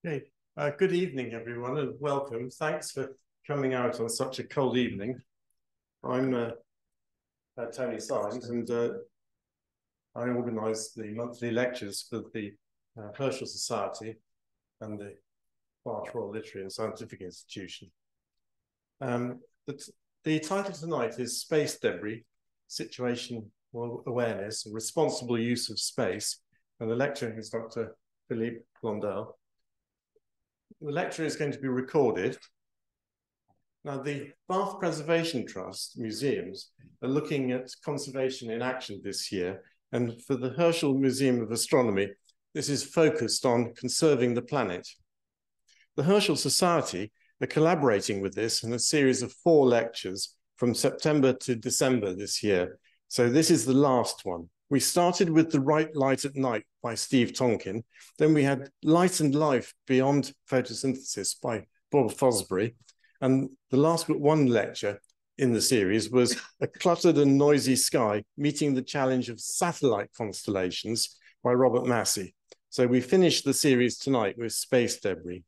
Okay, good evening, everyone, and welcome. Thanks for coming out on such a cold evening. I'm Tony Symes, and I organise the monthly lectures for the Herschel Society and the Bath Royal Literary and Scientific Institution. The title tonight is Space Debris, Situational Awareness and Responsible Use of Space, and the lecturer is Dr. Philippe Blondel. The lecture is going to be recorded. Now, the Bath Preservation Trust museums are looking at conservation in action this year, and for the Herschel Museum of Astronomy, this is focused on conserving the planet. The Herschel Society are collaborating with this in a series of 4 lectures from September to December this year. So this is the last one. We started with The Right Light at Night by Steve Tonkin. Then we had Light and Life Beyond Photosynthesis by Bob Fosbury. And the last but one lecture in the series was A Cluttered and Noisy Sky, Meeting the Challenge of Satellite Constellations by Robert Massey. So we finished the series tonight with Space Debris.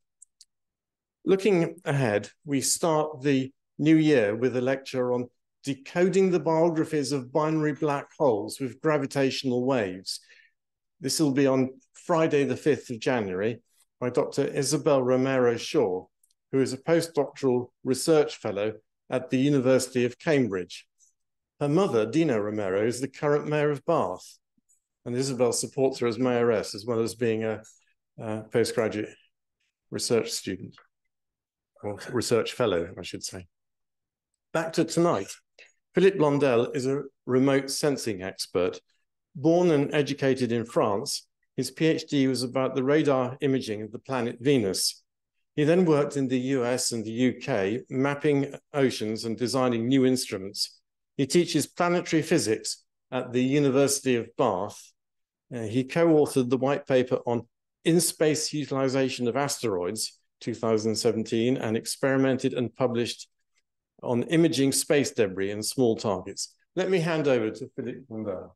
Looking ahead, we start the new year with a lecture on Decoding the Biographies of Binary Black Holes with Gravitational Waves. This will be on Friday, the 5th of January, by Dr. Isabel Romero-Shaw, who is a postdoctoral research fellow at the University of Cambridge. Her mother, Dina Romero, is the current mayor of Bath, and Isabel supports her as mayoress, as well as being a postgraduate research student, or research fellow, I should say. Back to tonight. Philippe Blondel is a remote sensing expert. Born and educated in France, his PhD was about the radar imaging of the planet Venus. He then worked in the US and the UK, mapping oceans and designing new instruments. He teaches planetary physics at the University of Bath. He co-authored the white paper on In-Space Utilization of Asteroids, 2017, and experimented and published on imaging space debris and small targets. Let me hand over to Philippe Blondel.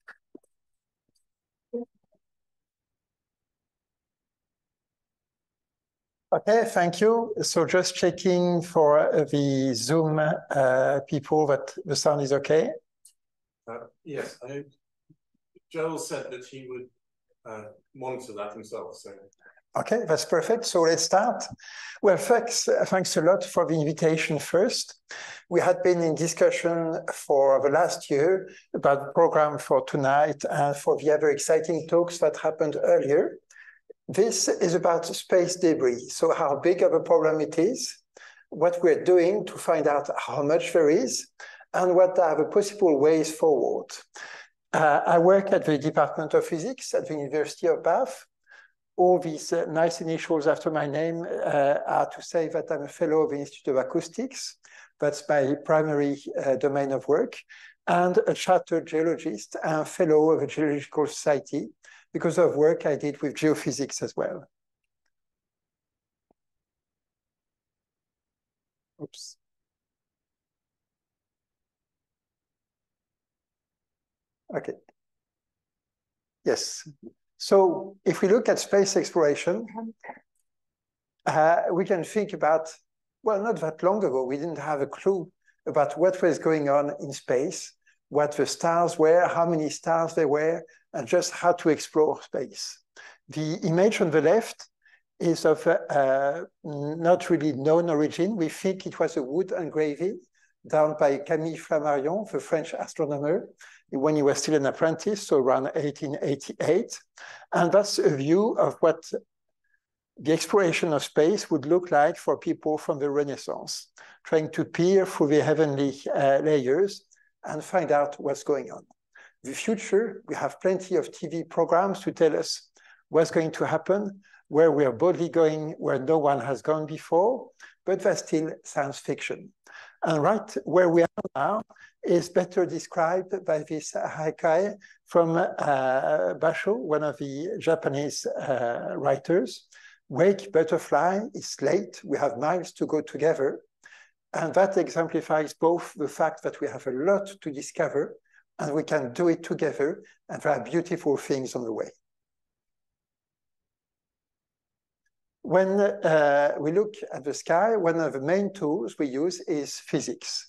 Okay, thank you. So just checking for the Zoom people that the sound is okay. Yes, Joel said that he would monitor that himself. So. Okay, that's perfect. So let's start. Well, thanks a lot for the invitation first. We had been in discussion for the last year about the program for tonight and for the other exciting talks that happened earlier. This is about space debris. So how big of a problem it is, what we're doing to find out how much there is, and what are the possible ways forward. I work at the Department of Physics at the University of Bath. All these nice initials after my name are to say that I'm a fellow of the Institute of Acoustics. That's my primary domain of work, and a chartered geologist and fellow of the Geological Society because of work I did with geophysics as well. Oops. Okay. Yes. So if we look at space exploration, we can think about, well, not that long ago, we didn't have a clue about what was going on in space, what the stars were, how many stars there were, and just how to explore space. The image on the left is of not really known origin. We think it was a wood engraving done by Camille Flammarion, the French astronomer, when he was still an apprentice, so around 1888. And that's a view of what the exploration of space would look like for people from the Renaissance, trying to peer through the heavenly layers and find out what's going on. The future, we have plenty of TV programs to tell us what's going to happen, where we are boldly going, where no one has gone before, but that's still science fiction. And right where we are now is better described by this haikai from Basho, one of the Japanese writers. Wake, butterfly, it's late, we have miles to go together. And that exemplifies both the fact that we have a lot to discover and we can do it together, and there are beautiful things on the way. When we look at the sky, one of the main tools we use is physics.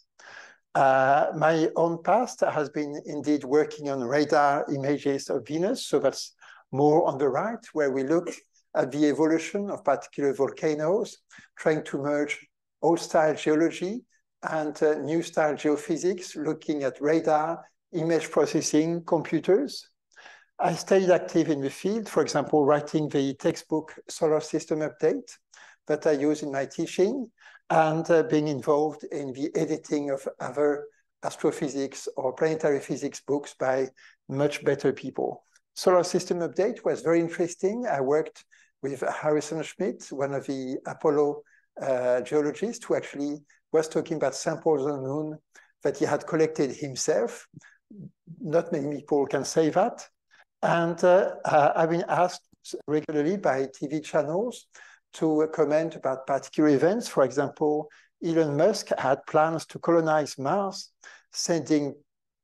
My own past has been indeed working on radar images of Venus, so that's more on the right, where we look at the evolution of particular volcanoes, trying to merge old-style geology and new-style geophysics, looking at radar, image processing, computers. I stayed active in the field, for example, writing the textbook Solar System Update that I use in my teaching, and being involved in the editing of other astrophysics or planetary physics books by much better people. Solar System Update was very interesting. I worked with Harrison Schmitt, one of the Apollo geologists, who actually was talking about samples on the moon that he had collected himself. Not many people can say that. And I've been asked regularly by TV channels to comment about particular events. For example, Elon Musk had plans to colonize Mars, sending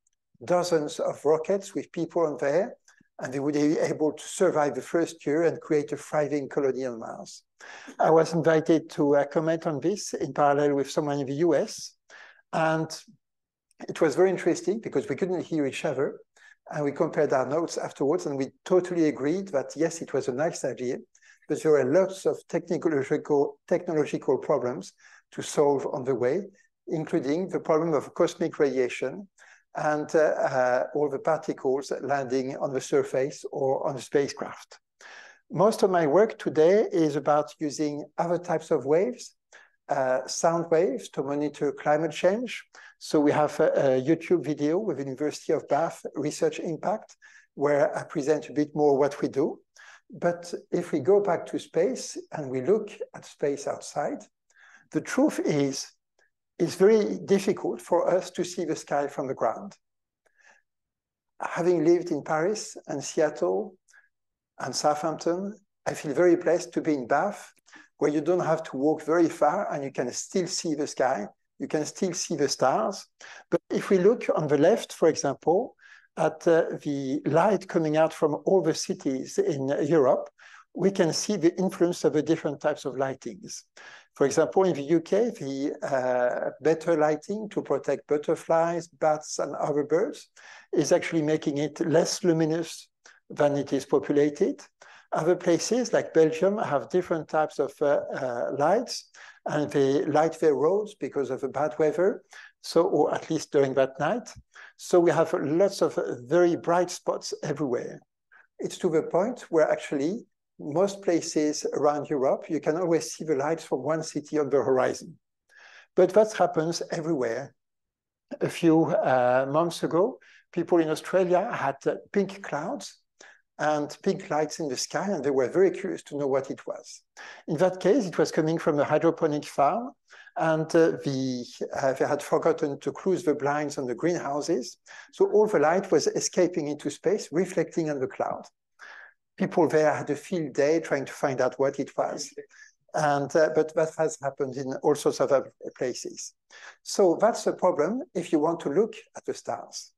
dozens of rockets with people on there, and they would be able to survive the first year and create a thriving colony on Mars. I was invited to comment on this in parallel with someone in the US, and it was very interesting because we couldn't hear each other, and we compared our notes afterwards, and we totally agreed that yes, it was a nice idea, but there were lots of technological problems to solve on the way, including the problem of cosmic radiation and all the particles landing on the surface or on the spacecraft. Most of my work today is about using other types of waves, sound waves, to monitor climate change. So we have a YouTube video with the University of Bath Research Impact, where I present a bit more what we do. But if we go back to space and we look at space outside, the truth is it's very difficult for us to see the sky from the ground. Having lived in Paris and Seattle and Southampton, I feel very blessed to be in Bath, where you don't have to walk very far and you can still see the sky, you can still see the stars. But if we look on the left, for example, at the light coming out from all the cities in Europe, we can see the influence of the different types of lightings. For example, in the UK, the better lighting to protect butterflies, bats, and other birds is actually making it less luminous than it is populated. Other places like Belgium have different types of lights, and they light their roads because of the bad weather, so, or at least during that night. So we have lots of very bright spots everywhere. It's to the point where actually most places around Europe, you can always see the lights from one city on the horizon. But that happens everywhere. A few months ago, people in Australia had pink clouds and pink lights in the sky, and they were very curious to know what it was. In that case, it was coming from a hydroponic farm, and they had forgotten to close the blinds on the greenhouses. So all the light was escaping into space, reflecting on the cloud. People there had a field day trying to find out what it was. And, but that has happened in all sorts of other places. So that's the problem if you want to look at the stars.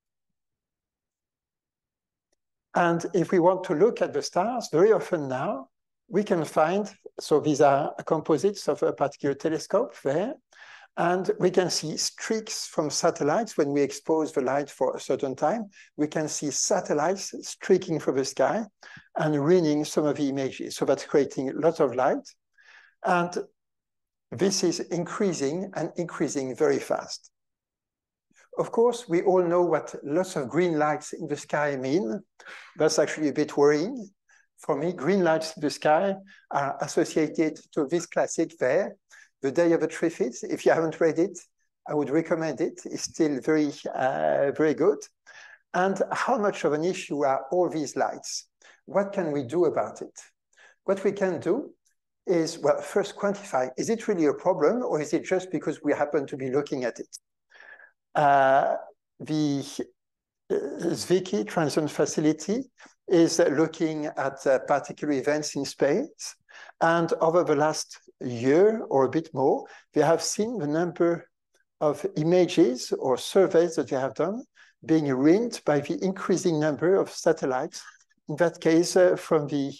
And if we want to look at the stars, very often now, we can find, so these are composites of a particular telescope there, and we can see streaks from satellites when we expose the light for a certain time. We can see satellites streaking through the sky and ruining some of the images. So that's creating lots of light. And this is increasing and increasing very fast. Of course, we all know what lots of green lights in the sky mean. That's actually a bit worrying. For me, green lights in the sky are associated to this classic there, The Day of the Triffids. If you haven't read it, I would recommend it. It's still very, very good. And how much of an issue are all these lights? What can we do about it? What we can do is, well, first quantify, is it really a problem, or is it just because we happen to be looking at it? The Zwicky Transition Facility is looking at particular events in space. And over the last year or a bit more, they have seen the number of images or surveys that they have done being ruined by the increasing number of satellites, in that case, from the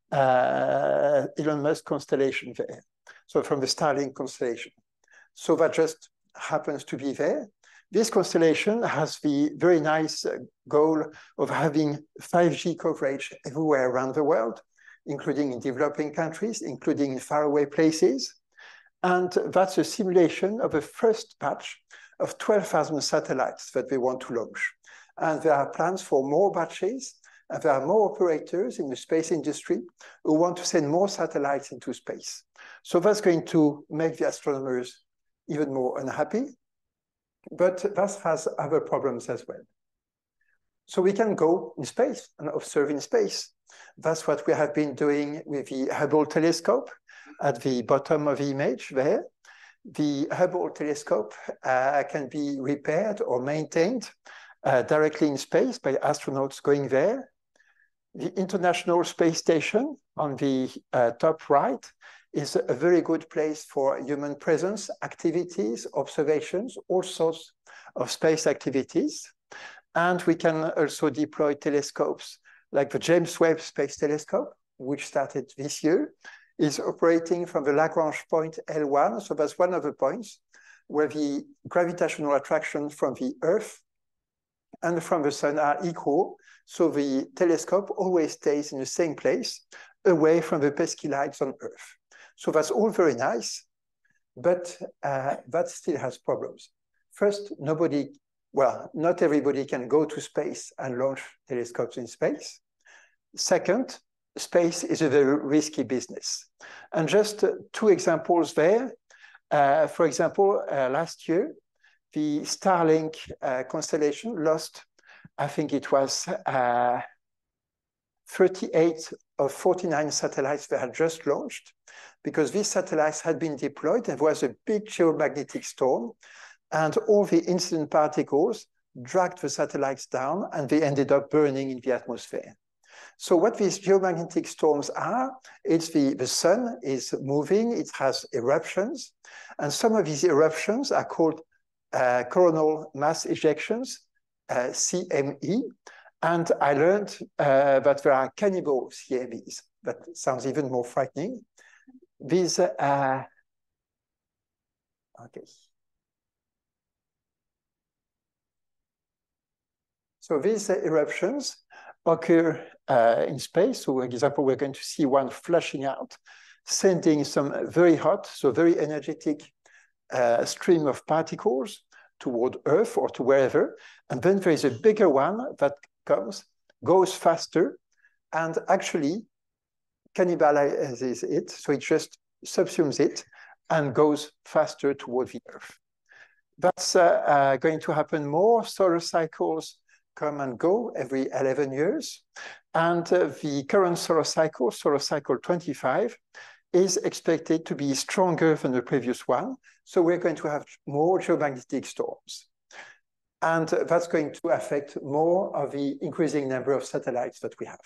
Elon Musk constellation there. So from the Starlink constellation. So that just happens to be there. This constellation has the very nice goal of having 5G coverage everywhere around the world, including in developing countries, including in faraway places. And that's a simulation of a first batch of 12,000 satellites that they want to launch. And there are plans for more batches, and there are more operators in the space industry who want to send more satellites into space. So that's going to make the astronomers even more unhappy, but that has other problems as well. So we can go in space and observe in space. That's what we have been doing with the Hubble telescope at the bottom of the image there. The Hubble telescope can be repaired or maintained directly in space by astronauts going there. The International Space Station on the top right is a very good place for human presence, activities, observations, all sorts of space activities. And we can also deploy telescopes like the James Webb Space Telescope, which started this year, is operating from the Lagrange point L1. So that's one of the points where the gravitational attraction from the Earth and from the sun are equal. So the telescope always stays in the same place, away from the pesky lights on Earth. So that's all very nice, but that still has problems. First, not everybody can go to space and launch telescopes in space. Second, space is a very risky business. And just two examples there. For example, last year, the Starlink constellation lost, I think it was 38 of 49 satellites that had just launched, because these satellites had been deployed. There was a big geomagnetic storm, and all the incident particles dragged the satellites down, and they ended up burning in the atmosphere. So what these geomagnetic storms are, it's the sun is moving, it has eruptions, and some of these eruptions are called coronal mass ejections, CME, and I learned that there are cannibal CMEs. That sounds even more frightening. These, okay. So these eruptions occur in space. So for example, we're going to see one flashing out, sending some very hot, so very energetic stream of particles toward Earth or to wherever. And then there is a bigger one that goes faster, and actually cannibalizes it. So it just subsumes it and goes faster toward the Earth. That's going to happen more. Solar cycles come and go every 11 years. And the current solar cycle 25, is expected to be stronger than the previous one. So we're going to have more geomagnetic storms. And that's going to affect more of the increasing number of satellites that we have.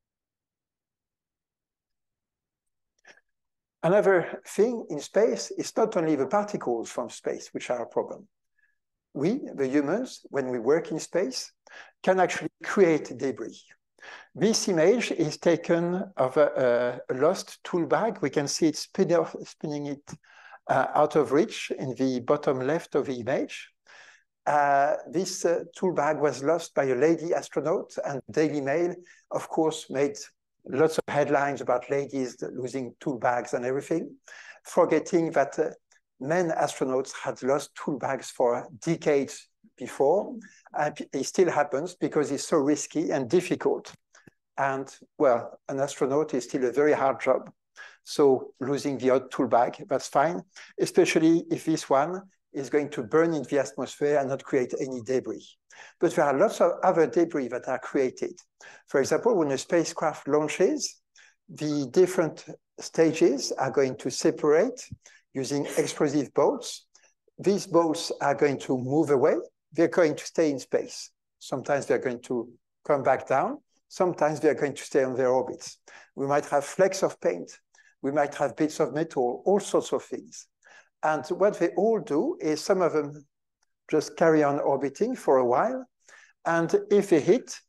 Another thing in space is not only the particles from space, which are a problem. We, the humans, when we work in space, can actually create debris. This image is taken of a lost tool bag. We can see it spinning it out of reach in the bottom left of the image. This tool bag was lost by a lady astronaut, and Daily Mail, of course, made lots of headlines about ladies losing tool bags and everything, forgetting that men astronauts had lost tool bags for decades before. And it still happens because it's so risky and difficult. And well, an astronaut is still a very hard job. So losing the odd tool bag, that's fine, especially if this one is going to burn in the atmosphere and not create any debris. But there are lots of other debris that are created. For example, when a spacecraft launches, the different stages are going to separate using explosive bolts. These bolts are going to move away. They're going to stay in space. Sometimes they're going to come back down. Sometimes they're going to stay on their orbits. We might have flecks of paint. We might have bits of metal, all sorts of things. And what they all do is some of them just carry on orbiting for a while. And if they hit,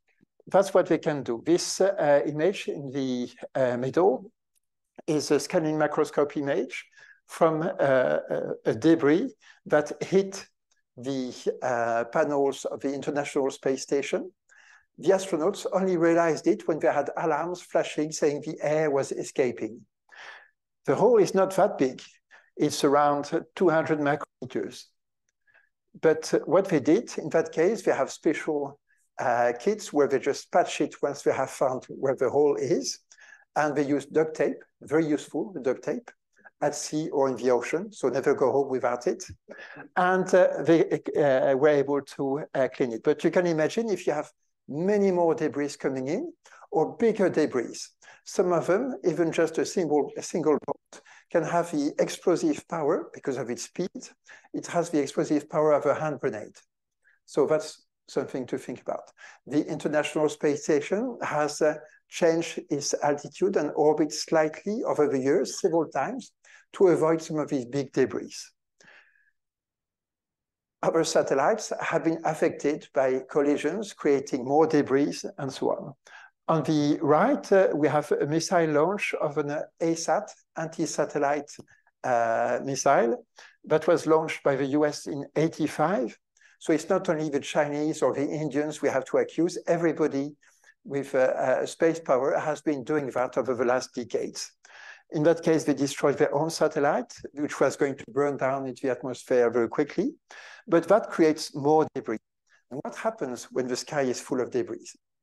that's what we can do. This image in the middle is a scanning microscope image from a debris that hit the panels of the International Space Station. The astronauts only realized it when they had alarms flashing saying the air was escaping. The hole is not that big. It's around 200 micrometers. But what they did, in that case, they have special kits where they just patch it once they have found where the hole is. And they use duct tape, very useful, the duct tape, at sea or in the ocean, so never go home without it. And they were able to clean it. But you can imagine if you have many more debris coming in or bigger debris. Some of them, even just a single bolt, can have the explosive power because of its speed. It has the explosive power of a hand grenade. So that's something to think about. The International Space Station has changed its altitude and orbit slightly over the years, several times, to avoid some of these big debris. Other satellites have been affected by collisions, creating more debris and so on. On the right, we have a missile launch of an ASAT, anti-satellite missile, that was launched by the US in '85. So it's not only the Chinese or the Indians we have to accuse. Everybody with space power has been doing that over the last decades. In that case, they destroyed their own satellite, which was going to burn down into the atmosphere very quickly. But that creates more debris. And what happens when the sky is full of debris?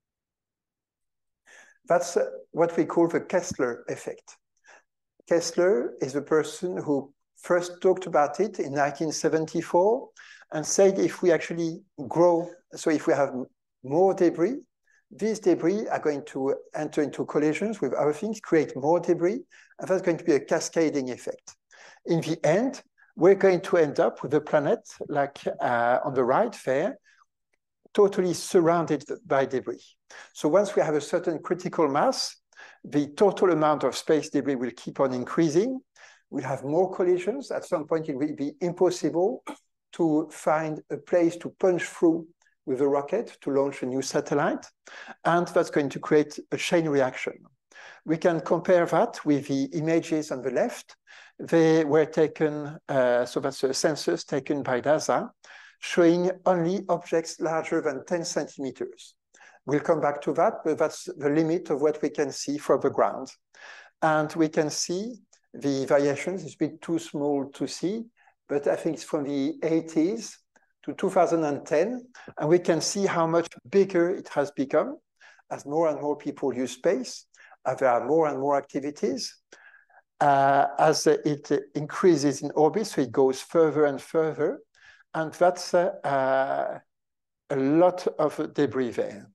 That's what we call the Kessler effect. Kessler is the person who first talked about it in 1974 and said if we actually grow, so if we have more debris, these debris are going to enter into collisions with other things, create more debris, and that's going to be a cascading effect. In the end, we're going to end up with a planet like on the right there, totally surrounded by debris. So once we have a certain critical mass, the total amount of space debris will keep on increasing. We'll have more collisions. At some point, it will be impossible to find a place to punch through with a rocket to launch a new satellite. And that's going to create a chain reaction. We can compare that with the images on the left. They were taken, so that's a census taken by NASA, showing only objects larger than 10 centimeters. We'll come back to that, but that's the limit of what we can see from the ground. And we can see the variations. It's a bit too small to see, but I think it's from the 80s to 2010. And we can see how much bigger it has become as more and more people use space, as there are more and more activities, as it increases in orbit, so it goes further and further. And that's a lot of debris there.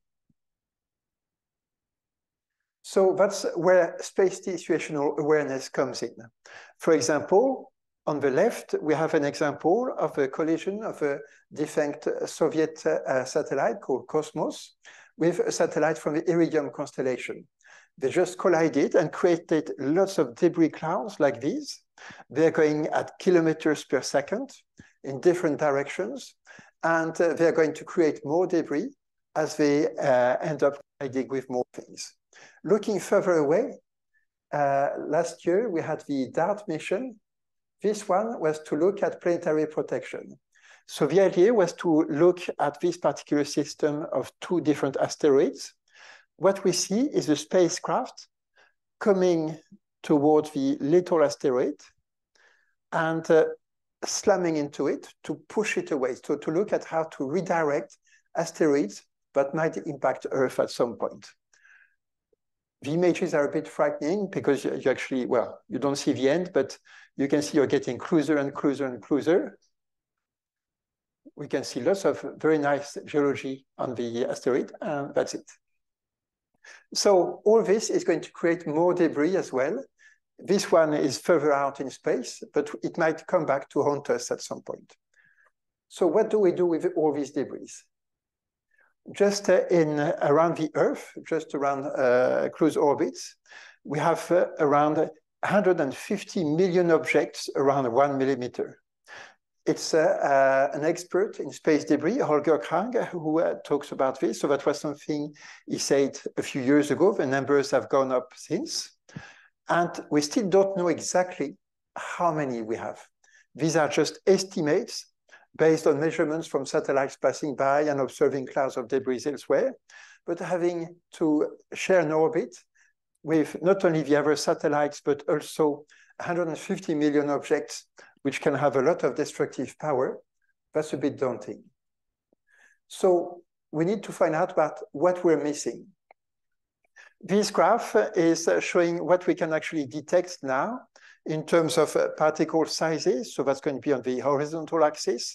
So that's where space situational awareness comes in. For example, on the left, we have an example of a collision of a defunct Soviet satellite called Cosmos with a satellite from the Iridium constellation. They just collided and created lots of debris clouds like these. They're going at kilometers per second in different directions, and they're going to create more debris as they end up colliding with more things. Looking further away, last year we had the DART mission. This one was to look at planetary protection. So the idea was to look at this particular system of two different asteroids. What we see is a spacecraft coming towards the little asteroid and slamming into it to push it away. So to look at how to redirect asteroids that might impact Earth at some point. The images are a bit frightening because you actually, well, you don't see the end, but you can see you're getting closer and closer and closer. We can see lots of very nice geology on the asteroid, and that's it. So all this is going to create more debris as well. This one is further out in space, but it might come back to haunt us at some point. So what do we do with all these debris? Just around the Earth, just around close orbits, we have around 150 million objects around 1 millimeter. It's an expert in space debris, Holger Krang, who talks about this. So that was something he said a few years ago. The numbers have gone up since. And we still don't know exactly how many we have. These are just estimates based on measurements from satellites passing by and observing clouds of debris elsewhere, but having to share an orbit with not only the other satellites, but also 150 million objects, which can have a lot of destructive power, that's a bit daunting. So we need to find out about what we're missing. This graph is showing what we can actually detect now in terms of particle sizes. So that's going to be on the horizontal axis.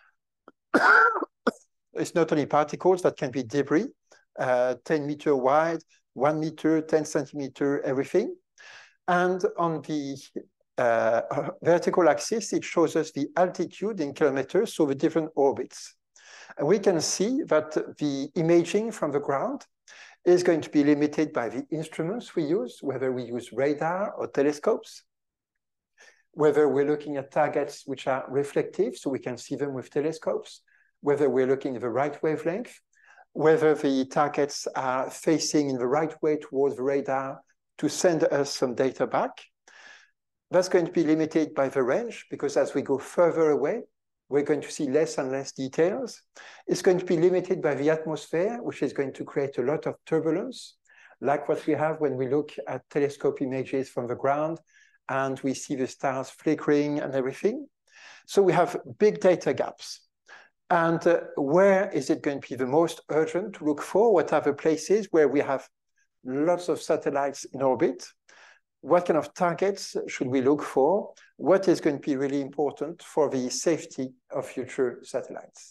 It's not only particles, that can be debris, 10 meter wide, 1 meter, 10 centimeter, everything. And on the vertical axis, it shows us the altitude in kilometers, so the different orbits. And we can see that the imaging from the ground is going to be limited by the instruments we use, whether we use radar or telescopes, whether we're looking at targets which are reflective, so we can see them with telescopes, whether we're looking at the right wavelength, whether the targets are facing in the right way towards the radar to send us some data back. That's going to be limited by the range, because as we go further away, we're going to see less and less details. It's going to be limited by the atmosphere, which is going to create a lot of turbulence, like what we have when we look at telescope images from the ground and we see the stars flickering and everything. So we have big data gaps. And where is it going to be the most urgent to look for? What are the places where we have lots of satellites in orbit? What kind of targets should we look for? What is going to be really important for the safety of future satellites?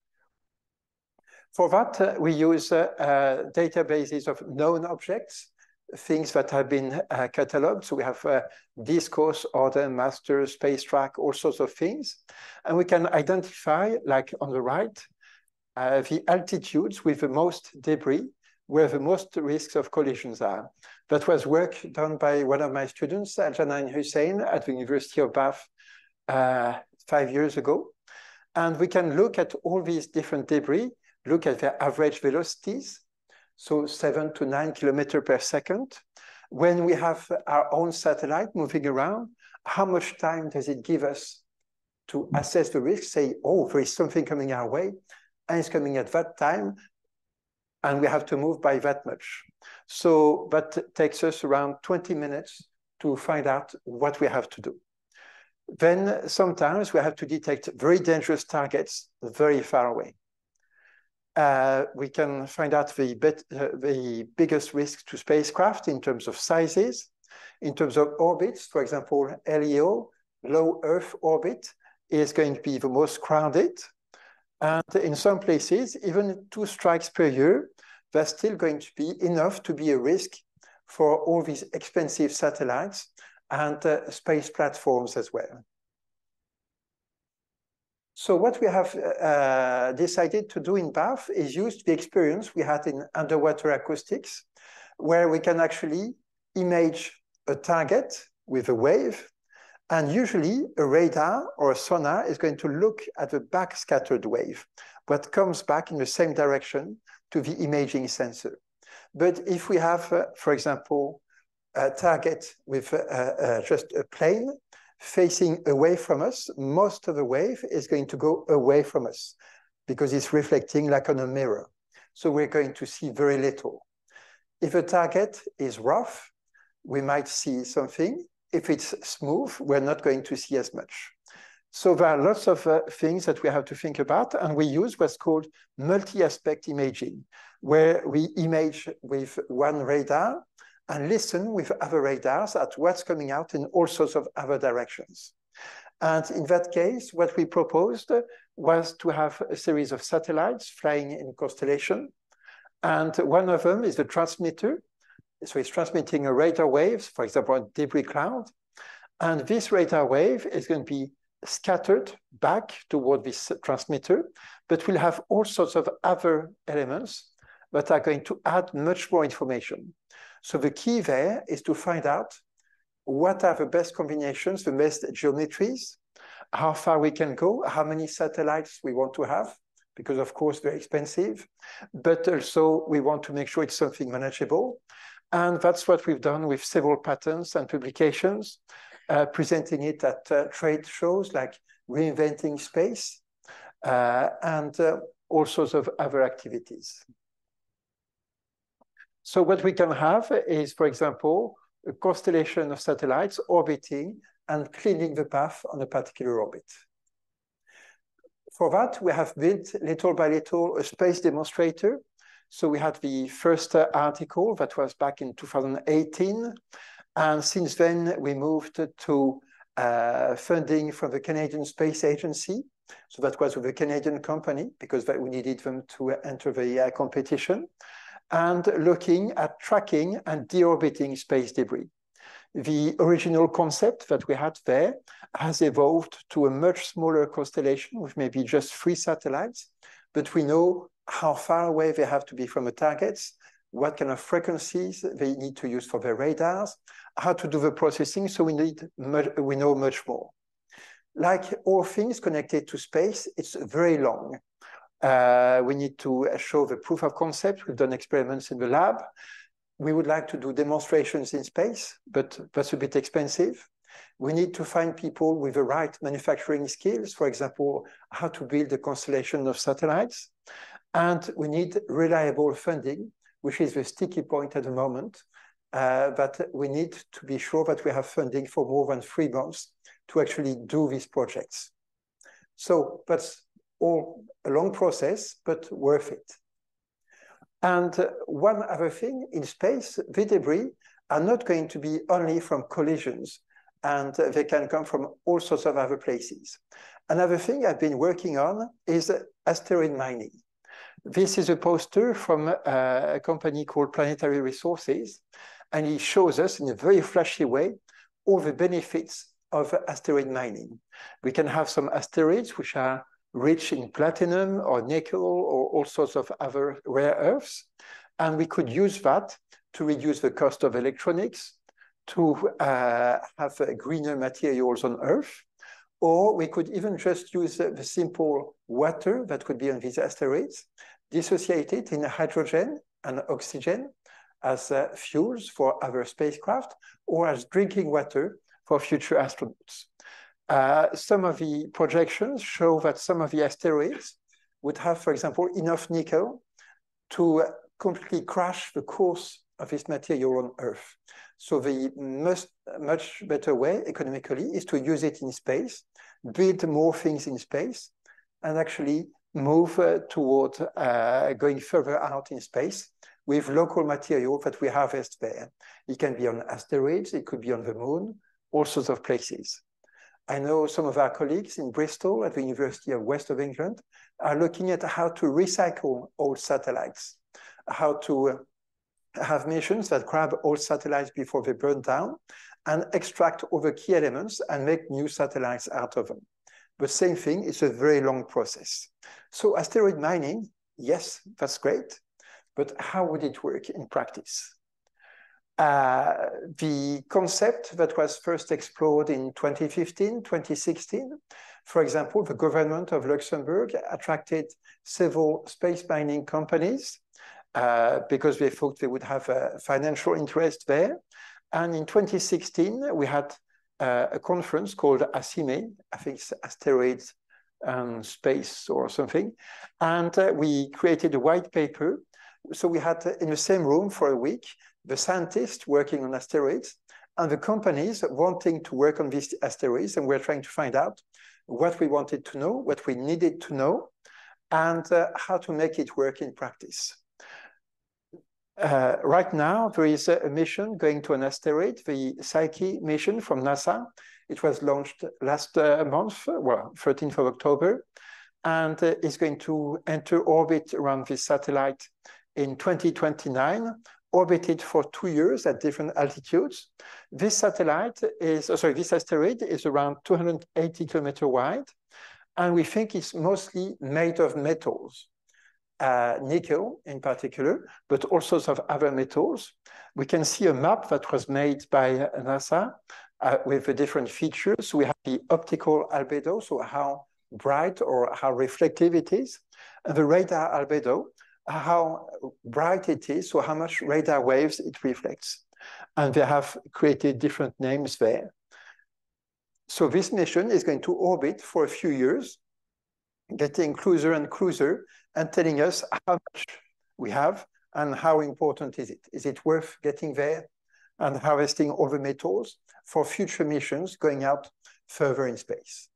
For that, we use databases of known objects, things that have been cataloged. So we have discourse, order, master, space track, all sorts of things. And we can identify, like on the right, the altitudes with the most debris, where the most risks of collisions are. That was work done by one of my students, Janine Hussein, at the University of Bath 5 years ago. And we can look at all these different debris, look at their average velocities, so 7 to 9 kilometers per second. When we have our own satellite moving around, how much time does it give us to assess the risk, say, oh, there is something coming our way, and it's coming at that time, and we have to move by that much. So that takes us around 20 minutes to find out what we have to do. Then sometimes we have to detect very dangerous targets very far away. We can find out the biggest risk to spacecraft in terms of sizes, in terms of orbits. For example, LEO, low Earth orbit, is going to be the most crowded. And in some places, even 2 strikes per year, that's still going to be enough to be a risk for all these expensive satellites and space platforms as well. So what we have decided to do in Bath is use the experience we had in underwater acoustics, where we can actually image a target with a wave. And usually a radar or a sonar is going to look at the backscattered wave, but comes back in the same direction to the imaging sensor. But if we have, for example, a target with just a plane facing away from us, most of the wave is going to go away from us because it's reflecting like on a mirror. So we're going to see very little. If a target is rough, we might see something. If it's smooth, we're not going to see as much. So there are lots of things that we have to think about, and we use what's called multi-aspect imaging, where we image with one radar and listen with other radars at what's coming out in all sorts of other directions. And in that case, what we proposed was to have a series of satellites flying in constellation. And one of them is the transmitter. So it's transmitting a radar wave, for example, a debris cloud. And this radar wave is going to be scattered back toward this transmitter, but we'll have all sorts of other elements that are going to add much more information. So the key there is to find out what are the best combinations, the best geometries, how far we can go, how many satellites we want to have, because of course they're expensive, but also we want to make sure it's something manageable. And that's what we've done with several patents and publications, presenting it at trade shows like Reinventing Space and all sorts of other activities. So what we can have is, for example, a constellation of satellites orbiting and cleaning the path on a particular orbit. For that, we have built little by little a space demonstrator. So we had the first article that was back in 2018. And since then, we moved to funding from the Canadian Space Agency. So that was with a Canadian company because we needed them to enter the competition. And looking at tracking and deorbiting space debris. The original concept that we had there has evolved to a much smaller constellation with maybe just 3 satellites, but we know how far away they have to be from the targets, what kind of frequencies they need to use for their radars, how to do the processing, so we know much more. Like all things connected to space, it's very long. We need to show the proof of concept. We've done experiments in the lab. We would like to do demonstrations in space, but that's a bit expensive. We need to find people with the right manufacturing skills, for example, how to build a constellation of satellites. And we need reliable funding, which is the sticky point at the moment. But we need to be sure that we have funding for more than 3 months to actually do these projects. So that's all a long process, but worth it. And one other thing, in space, the debris are not going to be only from collisions, and they can come from all sorts of other places. Another thing I've been working on is asteroid mining. This is a poster from a company called Planetary Resources, and it shows us in a very flashy way all the benefits of asteroid mining. We can have some asteroids which are rich in platinum or nickel or all sorts of other rare earths. And we could use that to reduce the cost of electronics, to have greener materials on Earth. Or we could even just use the simple water that could be on these asteroids, dissociate it in hydrogen and oxygen as fuels for other spacecraft, or as drinking water for future astronauts. Some of the projections show that some of the asteroids would have, for example, enough nickel to completely crash the course of this material on Earth. So the much better way economically is to use it in space, build more things in space, and actually move toward going further out in space with local material that we harvest there. It can be on asteroids, it could be on the moon, all sorts of places. I know some of our colleagues in Bristol at the University of West of England are looking at how to recycle old satellites, how to have missions that grab old satellites before they burn down and extract all the key elements and make new satellites out of them. But same thing, it's a very long process. So asteroid mining, yes, that's great, but how would it work in practice? The concept that was first explored in 2015, 2016, for example, the government of Luxembourg attracted several space mining companies because they thought they would have a financial interest there. And in 2016, we had a conference called ASIME, I think it's Asteroids and Space or something. And we created a white paper. So we had in the same room for a week, the scientists working on asteroids and the companies wanting to work on these asteroids. And we're trying to find out what we wanted to know, what we needed to know, and how to make it work in practice. Right now, there is a mission going to an asteroid, the Psyche mission from NASA. It was launched last month, well, 13th of October, and is going to enter orbit around this satellite in 2029, orbited for 2 years at different altitudes. This satellite is, this asteroid is around 280 kilometers wide, and we think it's mostly made of metals, nickel in particular, but all sorts of other metals. We can see a map that was made by NASA with the different features. We have the optical albedo, so how bright or how reflective it is, and the radar albedo, how bright it is, so how much radar waves it reflects. And they have created different names there. So this mission is going to orbit for a few years, getting closer and closer and telling us how much we have and how important is it. Is it worth getting there and harvesting all the metals for future missions going out further in space?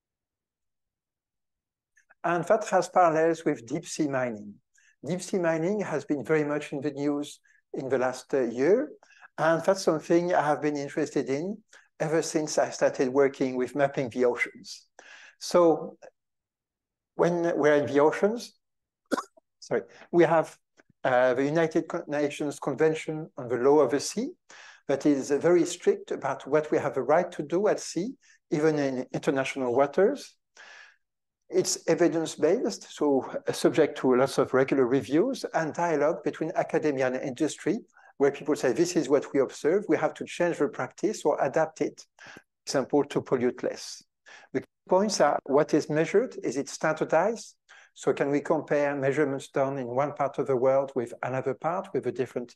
And that has parallels with deep sea mining. Deep sea mining has been very much in the news in the last year. And that's something I have been interested in ever since I started working with mapping the oceans. So when we're in the oceans, sorry, we have the United Nations Convention on the Law of the Sea that is very strict about what we have a right to do at sea, even in international waters. It's evidence-based, so subject to lots of regular reviews and dialogue between academia and industry, where people say, this is what we observe, we have to change the practice or adapt it, for example, to pollute less. The points are, what is measured? Is it standardized? So can we compare measurements done in one part of the world with another part with a different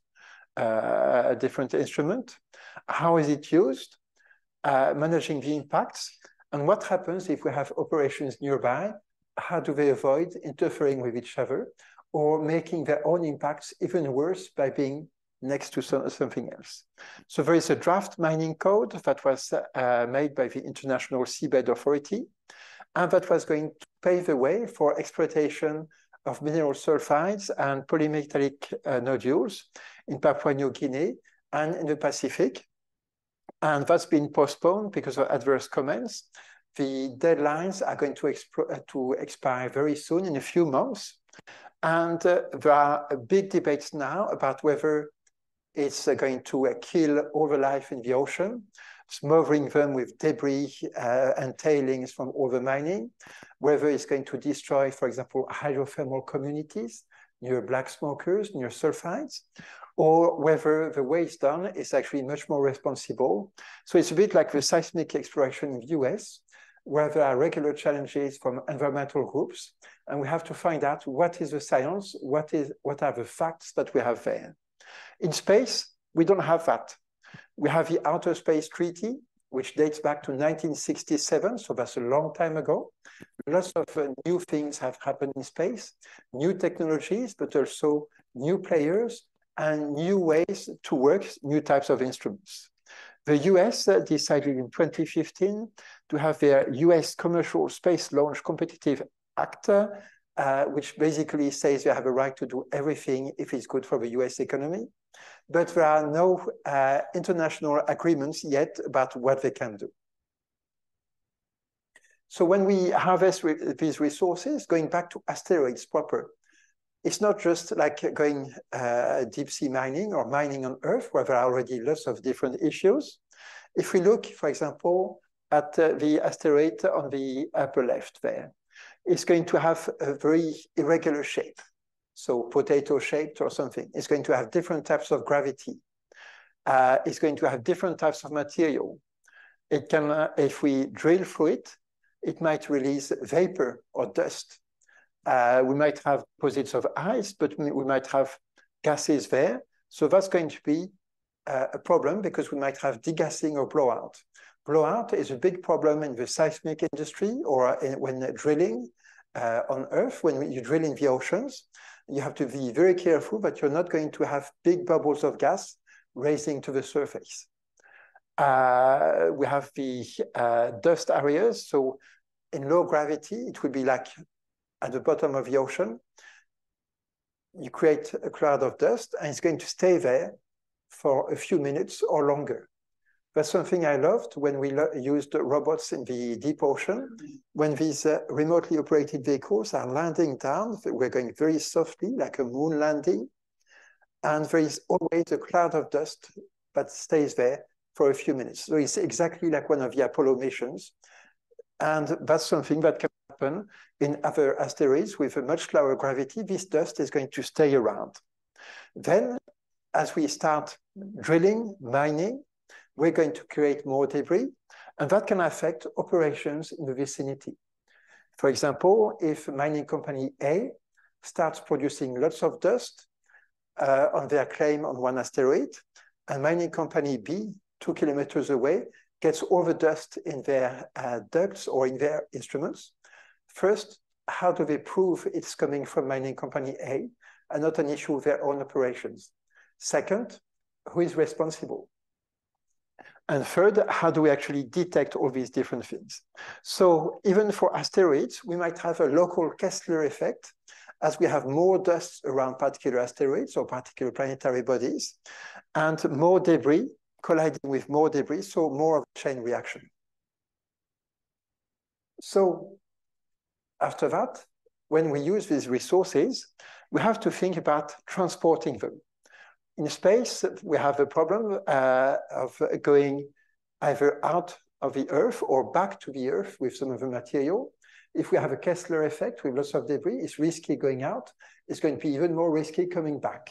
instrument? How is it used? Managing the impacts. And what happens if we have operations nearby? How do they avoid interfering with each other or making their own impacts even worse by being next to something else? So there is a draft mining code that was made by the International Seabed Authority, and that was going to pave the way for exploitation of mineral sulfides and polymetallic nodules in Papua New Guinea and in the Pacific. And that's been postponed because of adverse comments. The deadlines are going to expire very soon, in a few months. And there are big debates now about whether it's going to kill all the life in the ocean, smothering them with debris and tailings from all the mining, whether it's going to destroy, for example, hydrothermal communities near black smokers, near sulfides, or whether the way it's done is actually much more responsible. So it's a bit like the seismic exploration in the US, where there are regular challenges from environmental groups, and we have to find out what is the science, what are the facts that we have there. In space, we don't have that. We have the Outer Space Treaty, which dates back to 1967, so that's a long time ago. Lots of new things have happened in space, new technologies, but also new players, and new ways to work, new types of instruments. The US decided in 2015 to have their US Commercial Space Launch Competitive Act, which basically says they have a right to do everything if it's good for the US economy. But there are no international agreements yet about what they can do. So when we harvest these resources, going back to asteroids proper, it's not just like going deep sea mining or mining on Earth, where there are already lots of different issues. If we look, for example, at the asteroid on the upper left there, it's going to have a very irregular shape. So potato-shaped or something. It's going to have different types of gravity. It's going to have different types of material. It can, if we drill through it, it might release vapor or dust. We might have deposits of ice, but we might have gases there. So that's going to be a problem because we might have degassing or blowout. Blowout is a big problem in the seismic industry or when drilling on Earth, when you drill in the oceans. You have to be very careful that you're not going to have big bubbles of gas rising to the surface. We have the dust areas. So in low gravity, it would be like at the bottom of the ocean. You create a cloud of dust and it's going to stay there for a few minutes or longer. That's something I loved when we used robots in the deep ocean. When these remotely operated vehicles are landing down, we're going very softly, like a moon landing. And there is always a cloud of dust that stays there for a few minutes. So it's exactly like one of the Apollo missions. And that's something that can happen in other asteroids with a much lower gravity. This dust is going to stay around. Then, as we start drilling, mining, we're going to create more debris, and that can affect operations in the vicinity. For example, if mining company A starts producing lots of dust on their claim on one asteroid, and mining company B, 2 kilometers away, gets all the dust in their ducts or in their instruments. First, how do they prove it's coming from mining company A and not an issue of their own operations? Second, who is responsible? And third, how do we actually detect all these different things? So even for asteroids, we might have a local Kessler effect as we have more dust around particular asteroids or particular planetary bodies, and more debris colliding with more debris, so more of a chain reaction. So after that, when we use these resources, we have to think about transporting them. In space, we have the problem of going either out of the Earth or back to the Earth with some of the material. If we have a Kessler effect with lots of debris, it's risky going out. It's going to be even more risky coming back.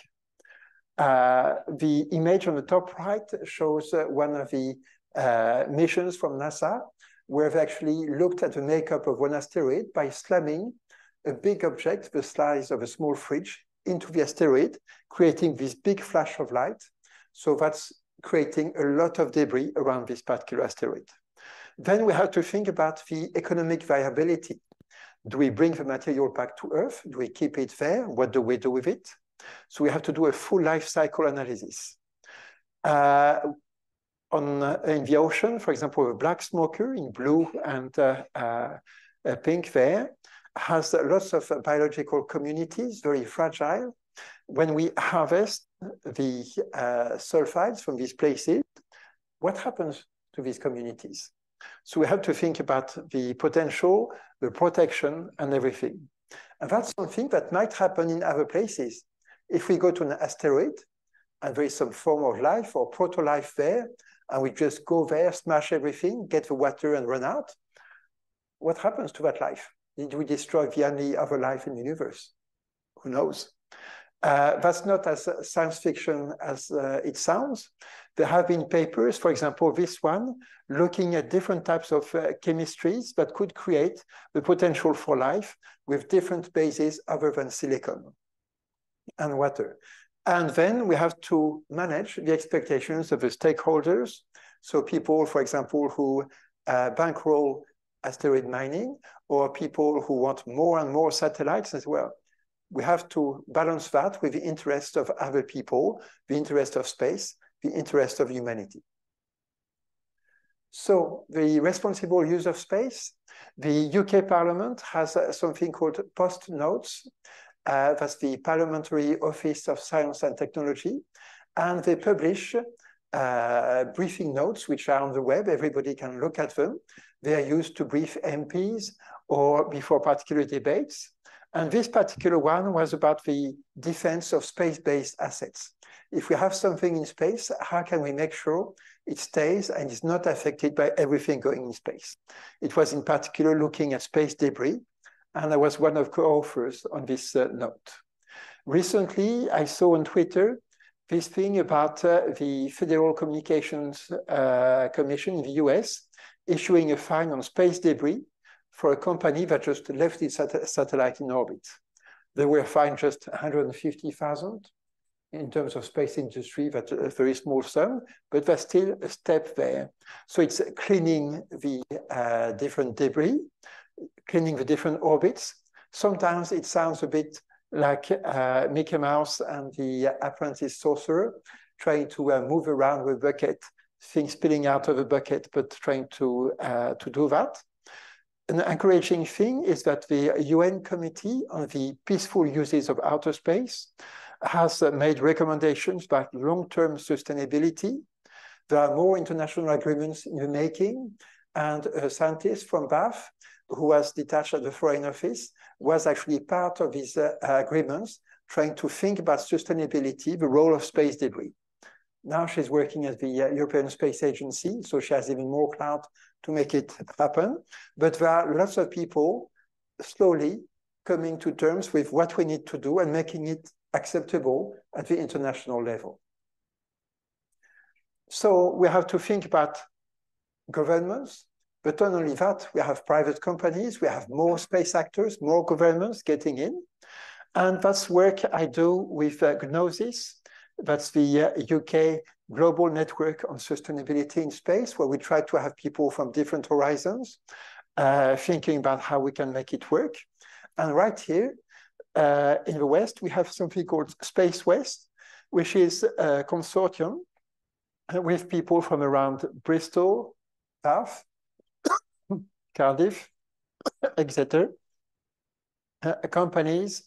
The image on the top right shows one of the missions from NASA, where they actually looked at the makeup of one asteroid by slamming a big object the size of a small fridge into the asteroid, creating this big flash of light. So that's creating a lot of debris around this particular asteroid. Then we have to think about the economic viability. Do we bring the material back to Earth? Do we keep it there? What do we do with it? So we have to do a full life cycle analysis. In the ocean, for example, a black smoker in blue and pink there has lots of biological communities, very fragile. When we harvest the sulfides from these places, what happens to these communities? So we have to think about the potential, the protection, and everything. And that's something that might happen in other places. If we go to an asteroid and there is some form of life or proto-life there, and we just go there, smash everything, get the water and run out, what happens to that life? Did we destroy the only other life in the universe? Who knows? That's not as science fiction as it sounds. There have been papers, for example, this one, looking at different types of chemistries that could create the potential for life with different bases other than silicon and water. And then we have to manage the expectations of the stakeholders. So people, for example, who bankroll asteroid mining, or people who want more and more satellites as well. We have to balance that with the interest of other people, the interest of space, the interest of humanity. So the responsible use of space, the UK Parliament has something called Post Notes. That's the Parliamentary Office of Science and Technology. And they publish briefing notes, which are on the web. Everybody can look at them. They are used to brief MPs or before particular debates. And this particular one was about the defense of space-based assets. If we have something in space, how can we make sure it stays and is not affected by everything going in space? It was in particular looking at space debris, and I was one of co-authors on this note. Recently, I saw on Twitter this thing about the Federal Communications Commission in the US issuing a fine on space debris for a company that just left its satellite in orbit. They were fined just 150,000. In terms of space industry, that's a very small sum, but there's still a step there. So it's cleaning the different debris, cleaning the different orbits. Sometimes it sounds a bit like Mickey Mouse and the Apprentice Sorcerer, trying to move around with a bucket, things spilling out of a bucket, but trying to do that. An encouraging thing is that the UN Committee on the Peaceful Uses of Outer Space has made recommendations about long-term sustainability. There are more international agreements in the making, and a scientist from Bath, who was detached at the Foreign Office, was actually part of these agreements, trying to think about sustainability, the role of space debris. Now she's working at the European Space Agency, so she has even more clout to make it happen. But there are lots of people slowly coming to terms with what we need to do and making it acceptable at the international level. So we have to think about governments, but not only that, we have private companies, we have more space actors, more governments getting in. And that's work I do with Gnosis. That's the UK Global Network on Sustainability in Space, where we try to have people from different horizons thinking about how we can make it work. And right here in the West, we have something called Space West, which is a consortium with people from around Bristol, Bath, Cardiff, Exeter, companies,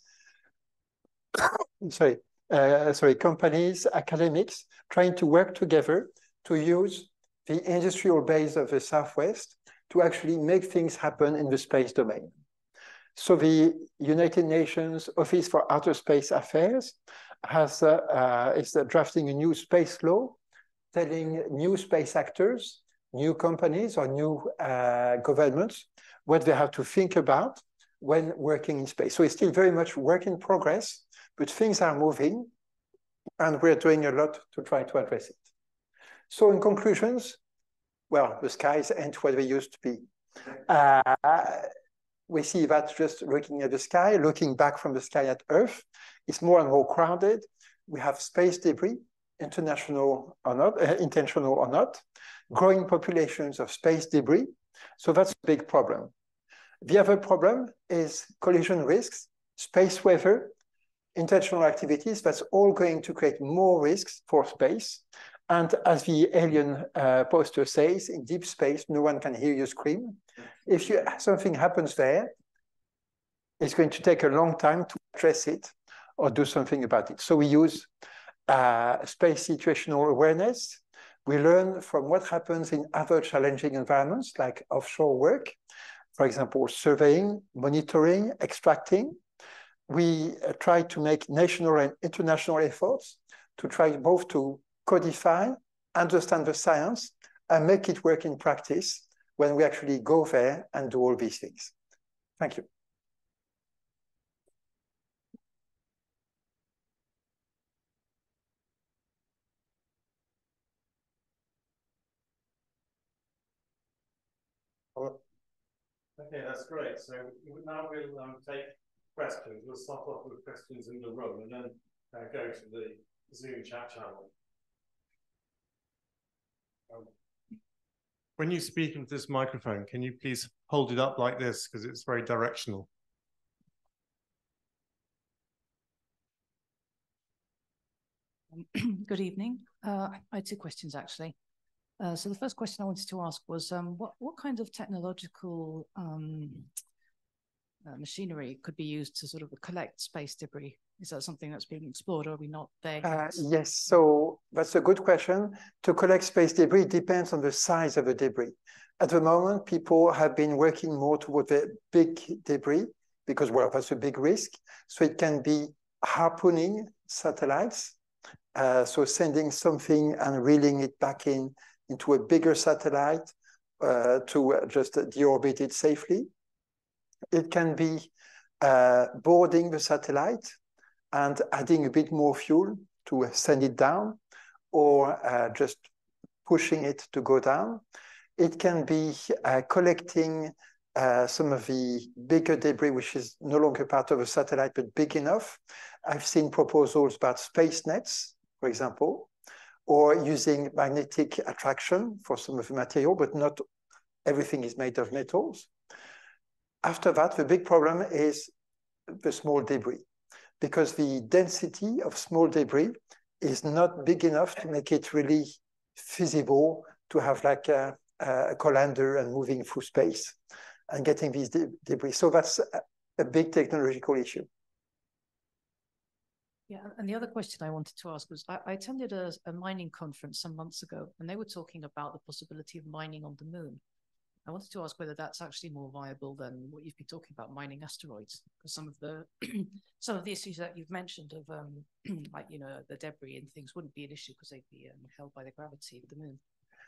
companies, academics, trying to work together to use the industrial base of the Southwest to actually make things happen in the space domain. So the United Nations Office for Outer Space Affairs is drafting a new space law telling new space actors, new companies or new governments what they have to think about when working in space. So it's still very much work in progress, but things are moving and we're doing a lot to try to address it. So in conclusions, well, the skies ain't what they used to be. We see that just looking at the sky, looking back from the sky at Earth, it's more and more crowded. We have space debris, intentional or not, growing populations of space debris. So that's a big problem. The other problem is collision risks, space weather, intentional activities. That's all going to create more risks for space. And as the alien poster says, in deep space, no one can hear you scream. If something happens there, it's going to take a long time to address it or do something about it. So we use space situational awareness. We learn from what happens in other challenging environments like offshore work, for example, surveying, monitoring, extracting. We try to make national and international efforts to try both to codify, understand the science, and make it work in practice when we actually go there and do all these things. Thank you. Okay, that's great. So now we'll take questions. We'll start off with questions in the room and then go to the Zoom chat channel. When you speak into this microphone, can you please hold it up like this because it's very directional? Good evening. I had two questions actually. So the first question I wanted to ask was what kind of technological machinery could be used to sort of collect space debris? Is that something that's being explored, or are we not there? Yes, so that's a good question. To collect space debris depends on the size of the debris. At the moment, people have been working more toward the big debris because, well, that's a big risk. So it can be harpooning satellites, so sending something and reeling it back into a bigger satellite to just deorbit it safely. It can be boarding the satellite and adding a bit more fuel to send it down, or just pushing it to go down. It can be collecting some of the bigger debris, which is no longer part of a satellite, but big enough. I've seen proposals about space nets, for example, or using magnetic attraction for some of the material, but not everything is made of metals. After that, the big problem is the small debris, because the density of small debris is not big enough to make it really feasible to have like a colander and moving through space and getting these debris. So that's a big technological issue. Yeah, and the other question I wanted to ask was, I attended a mining conference some months ago, and they were talking about the possibility of mining on the moon. I wanted to ask whether that's actually more viable than what you've been talking about, mining asteroids, because some of the issues that you've mentioned of like, you know, the debris and things wouldn't be an issue because they'd be held by the gravity of the moon.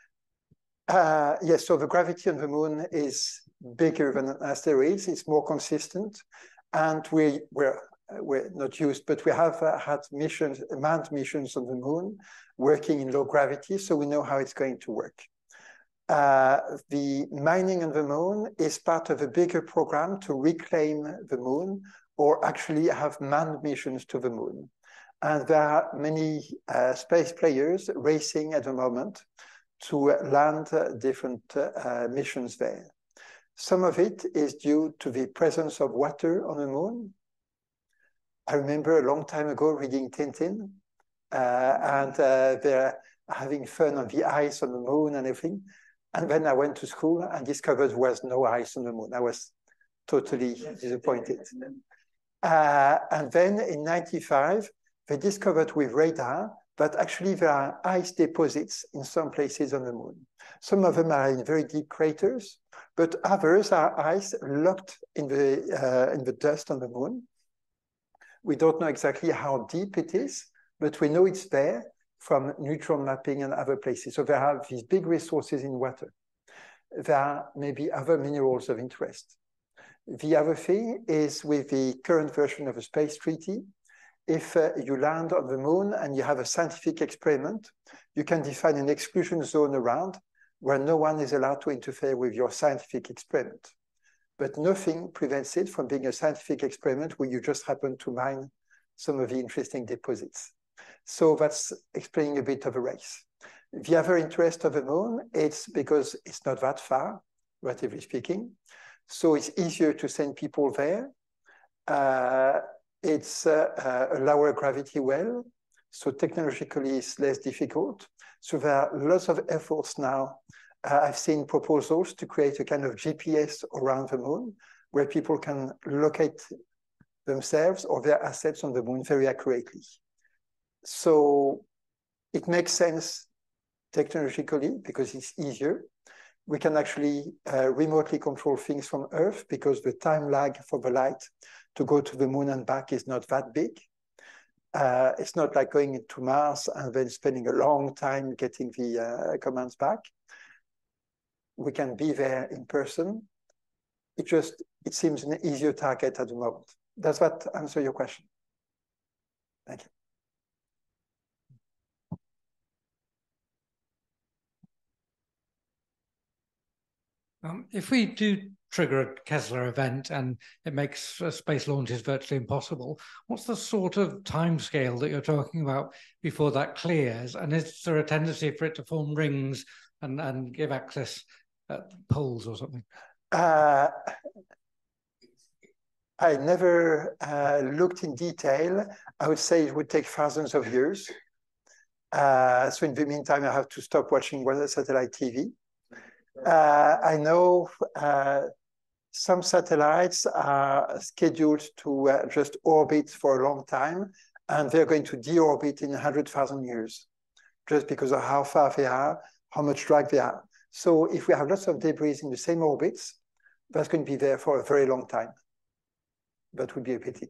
Yes, so the gravity on the moon is bigger than asteroids. It's more consistent, and we're were not used, but we have had missions, manned missions on the moon, working in low gravity, so we know how it's going to work. The mining on the moon is part of a bigger program to reclaim the moon, or actually have manned missions to the moon. And there are many space players racing at the moment to land different missions there. Some of it is due to the presence of water on the moon. I remember a long time ago reading Tintin, and they're having fun on the ice on the moon and everything. And then I went to school and discovered there was no ice on the moon. I was totally disappointed. And then in '95, they discovered with radar that actually there are ice deposits in some places on the moon. Some of them are in very deep craters, but others are ice locked in the dust on the moon. We don't know exactly how deep it is, but we know it's there from neutron mapping and other places. So there are these big resources in water. There are maybe other minerals of interest. The other thing is with the current version of the space treaty, if you land on the moon and you have a scientific experiment, you can define an exclusion zone around where no one is allowed to interfere with your scientific experiment. But nothing prevents it from being a scientific experiment where you just happen to mine some of the interesting deposits. So that's explaining a bit of a race. The other interest of the moon, it's because it's not that far, relatively speaking. So it's easier to send people there. It's a lower gravity well, so technologically it's less difficult. So there are lots of efforts now. I've seen proposals to create a kind of GPS around the moon where people can locate themselves or their assets on the moon very accurately. So it makes sense technologically because it's easier. We can actually remotely control things from Earth because the time lag for the light to go to the moon and back is not that big. It's not like going to Mars and then spending a long time getting the commands back. We can be there in person. It seems an easier target at the moment. Does that answer your question? Thank you. If we do trigger a Kessler event and it makes space launches virtually impossible, what's the sort of timescale that you're talking about before that clears? And is there a tendency for it to form rings and give access at poles or something? I never looked in detail. I would say it would take thousands of years. So in the meantime, I have to stop watching weather satellite TV. I know some satellites are scheduled to just orbit for a long time, and they're going to deorbit in 100,000 years, just because of how far they are, how much drag they are. So if we have lots of debris in the same orbits, that's going to be there for a very long time. That would be a pity.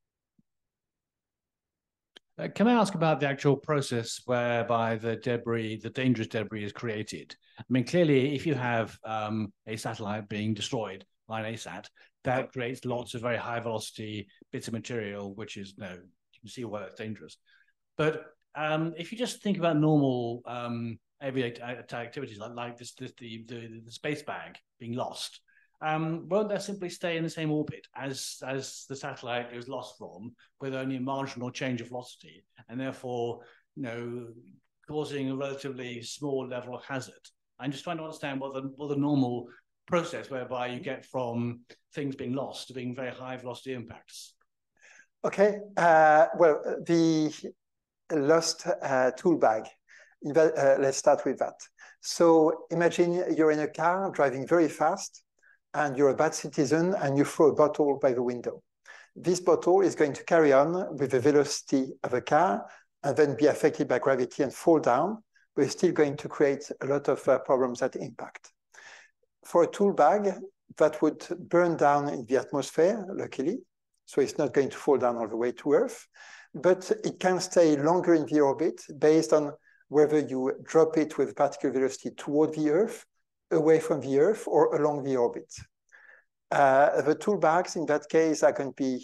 Can I ask about the actual process whereby the debris, the dangerous debris, is created? I mean, clearly, if you have a satellite being destroyed by an ASAT, that creates lots of very high velocity bits of material, which is, you can see why that's dangerous. But if you just think about normal everyday activities like the space bag being lost, won't that simply stay in the same orbit as the satellite is lost from, with only a marginal change of velocity, and therefore, causing a relatively small level of hazard? I'm just trying to understand what the normal process whereby you get from things being lost to being very high velocity impacts. Okay, well, the lost tool bag. Let's start with that. So imagine you're in a car driving very fast, and you're a bad citizen, and you throw a bottle by the window. This bottle is going to carry on with the velocity of a car and then be affected by gravity and fall down, but it's still going to create a lot of problems at impact. For a tool bag, that would burn down in the atmosphere, luckily, so it's not going to fall down all the way to Earth, but it can stay longer in the orbit based on whether you drop it with particle velocity toward the Earth, away from the Earth, or along the orbit. The tool bags in that case are going to be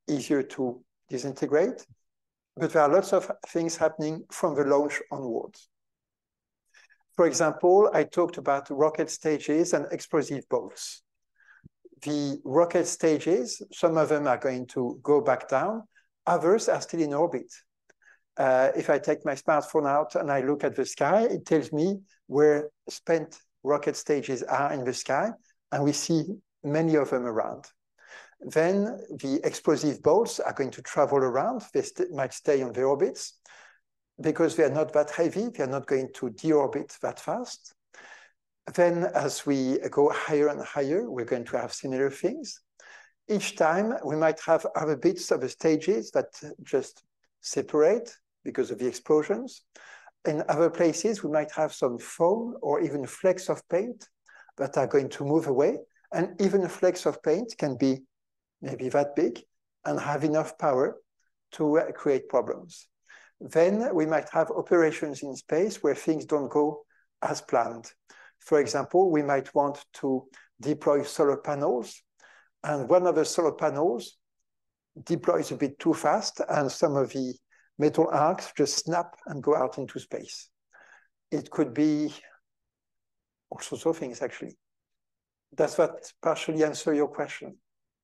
easier to disintegrate. But there are lots of things happening from the launch onwards. For example, I talked about rocket stages and explosive bolts. The rocket stages, some of them are going to go back down, others are still in orbit. If I take my smartphone out and I look at the sky, it tells me where spent rocket stages are in the sky, and we see many of them around. Then the explosive bolts are going to travel around. They might stay on their orbits. Because they're not that heavy, they're not going to deorbit that fast. Then as we go higher and higher, we're going to have similar things. Each time we might have other bits of the stages that just separate because of the explosions. In other places, we might have some foam or even flecks of paint that are going to move away. And even flecks of paint can be maybe that big and have enough power to create problems. Then we might have operations in space where things don't go as planned. For example, we might want to deploy solar panels, and one of the solar panels deploys a bit too fast, and some of the metal arcs just snap and go out into space. It could be all sorts of things, actually. Does that partially answer your question?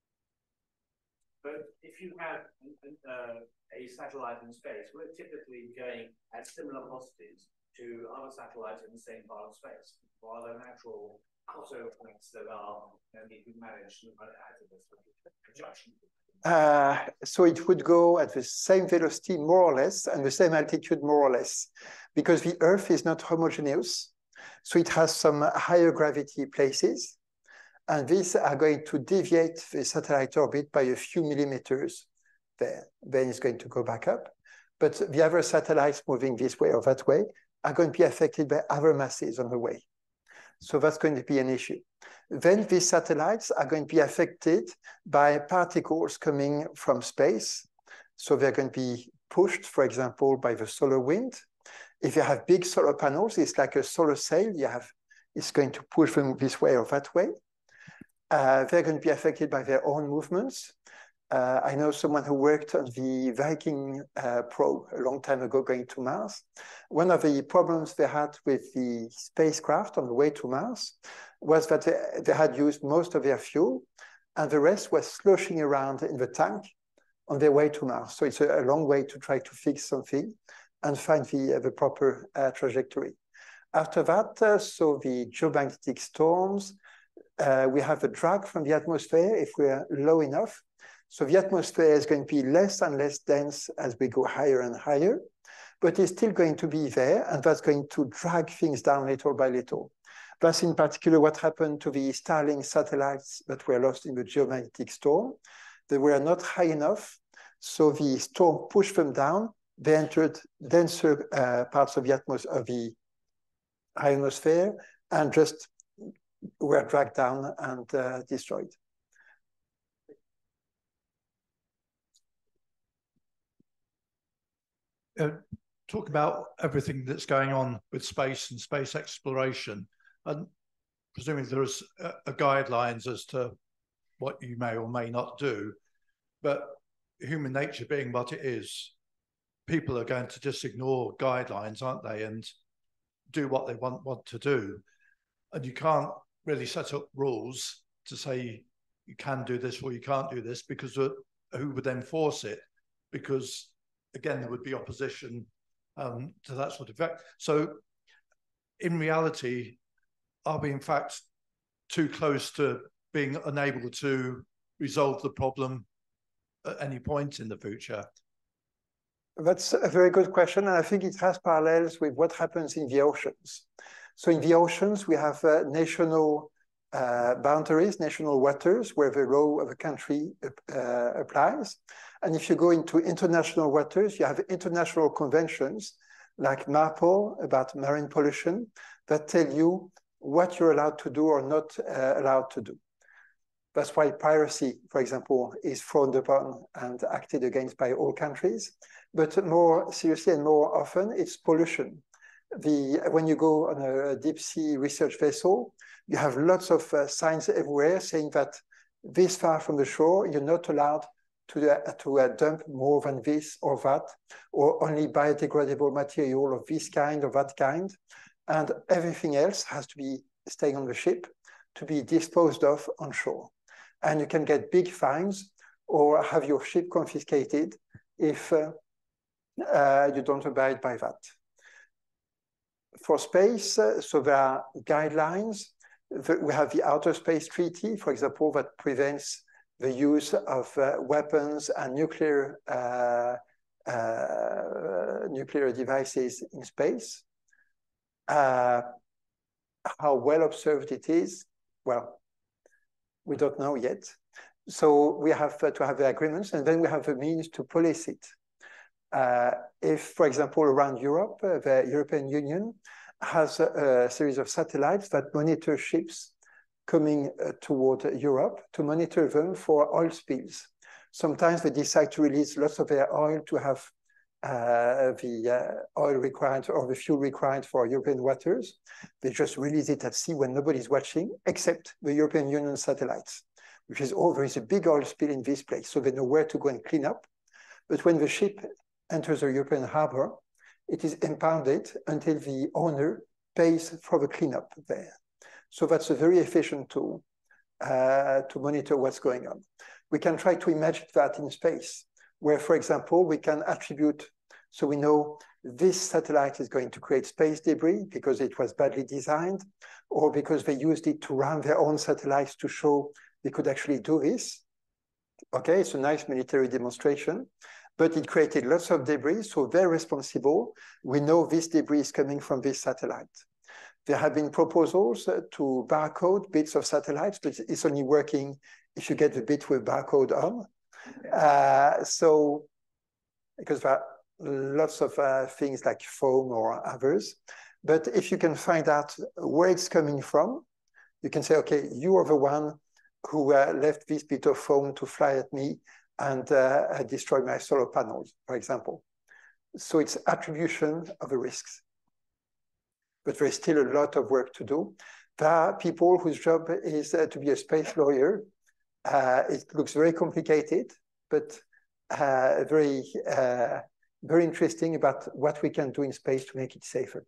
But if you have a satellite in space, we're typically going at similar velocities to other satellites in the same part of space, while the natural crossover points that are need to be managed to add to this conjunction. So it would go at the same velocity, more or less, and the same altitude, more or less, because the Earth is not homogeneous. So it has some higher gravity places, and these are going to deviate the satellite orbit by a few millimeters there. Then it's going to go back up. But the other satellites moving this way or that way are going to be affected by other masses on the way. So that's going to be an issue. Then these satellites are going to be affected by particles coming from space. So they're going to be pushed, for example, by the solar wind. If you have big solar panels, it's like a solar sail. It's going to push them this way or that way. They're going to be affected by their own movements. I know someone who worked on the Viking probe a long time ago going to Mars. One of the problems they had with the spacecraft on the way to Mars was that they had used most of their fuel and the rest was sloshing around in the tank on their way to Mars. So it's a long way to try to fix something and find the proper trajectory. After that, so the geomagnetic storms, we have a drag from the atmosphere if we're low enough. So the atmosphere is going to be less and less dense as we go higher and higher, but it's still going to be there, and that's going to drag things down little by little. That's in particular what happened to the Starlink satellites that were lost in the geomagnetic storm. They were not high enough, so the storm pushed them down. They entered denser parts of the ionosphere and just were dragged down and destroyed. Talk about everything that's going on with space and space exploration, and presuming there is guidelines as to what you may or may not do, but human nature being what it is, people are going to just ignore guidelines, aren't they, and do what they want to do. And you can't really set up rules to say you can do this or you can't do this, because who would enforce it? Because again, there would be opposition to that sort of effect. So in reality, are we in fact too close to being unable to resolve the problem at any point in the future? That's a very good question, and I think it has parallels with what happens in the oceans. So in the oceans, we have national boundaries, national waters, where the law of a country applies. And if you go into international waters, you have international conventions like MARPOL about marine pollution that tell you what you're allowed to do or not allowed to do. That's why piracy, for example, is frowned upon and acted against by all countries. But more seriously and more often, it's pollution. When you go on a deep sea research vessel, you have lots of signs everywhere saying that this far from the shore, you're not allowed to dump more than this or that, or only biodegradable material of this kind or that kind. And everything else has to be staying on the ship to be disposed of on shore. And you can get big fines or have your ship confiscated if you don't abide by that. For space, so there are guidelines. We have the Outer Space Treaty, for example, that prevents the use of weapons and nuclear devices in space. How well observed it is, well, we don't know yet. So we have to have the agreements, and then we have the means to police it. If, for example, around Europe, the European Union has a series of satellites that monitor ships coming toward Europe to monitor them for oil spills. Sometimes they decide to release lots of their oil to have the oil required or the fuel required for European waters. They just release it at sea when nobody's watching, except the European Union satellites, which is, oh, there is a big oil spill in this place, so they know where to go and clean up. But when the ship enters a European harbor, it is impounded until the owner pays for the cleanup there. So that's a very efficient tool to monitor what's going on. We can try to imagine that in space, where, for example, we can attribute, so we know this satellite is going to create space debris because it was badly designed, or because they used it to run their own satellites to show they could actually do this. Okay, it's a nice military demonstration, but it created lots of debris, so they're responsible. We know this debris is coming from this satellite. There have been proposals to barcode bits of satellites, but it's only working if you get the bit with barcode on. So, because there are lots of things like foam or others, but if you can find out where it's coming from, you can say, okay, you are the one who left this bit of foam to fly at me and destroy my solar panels, for example. So it's attribution of the risks. But there's still a lot of work to do. There are people whose job is to be a space lawyer. It looks very complicated, but very interesting about what we can do in space to make it safer.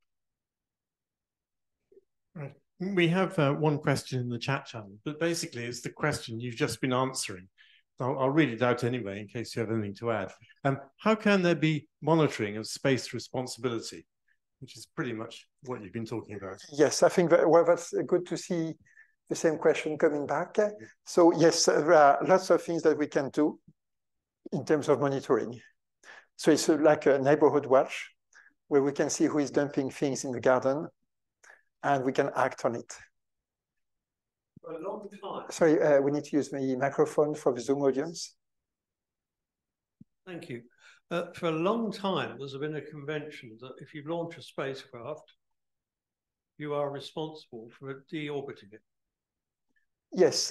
Right. We have one question in the chat channel, but basically it's the question you've just been answering. I'll read it out anyway, in case you have anything to add. How can there be monitoring of space responsibility? Which is pretty much what you've been talking about. Yes, I think that, well, that's good to see the same question coming back. So yes, there are lots of things that we can do in terms of monitoring. So it's like a neighborhood watch where we can see who is dumping things in the garden and we can act on it. For a long time. Sorry, we need to use the microphone for the Zoom audience. Thank you. For a long time, there's been a convention that if you launch a spacecraft, you are responsible for deorbiting it. Yes,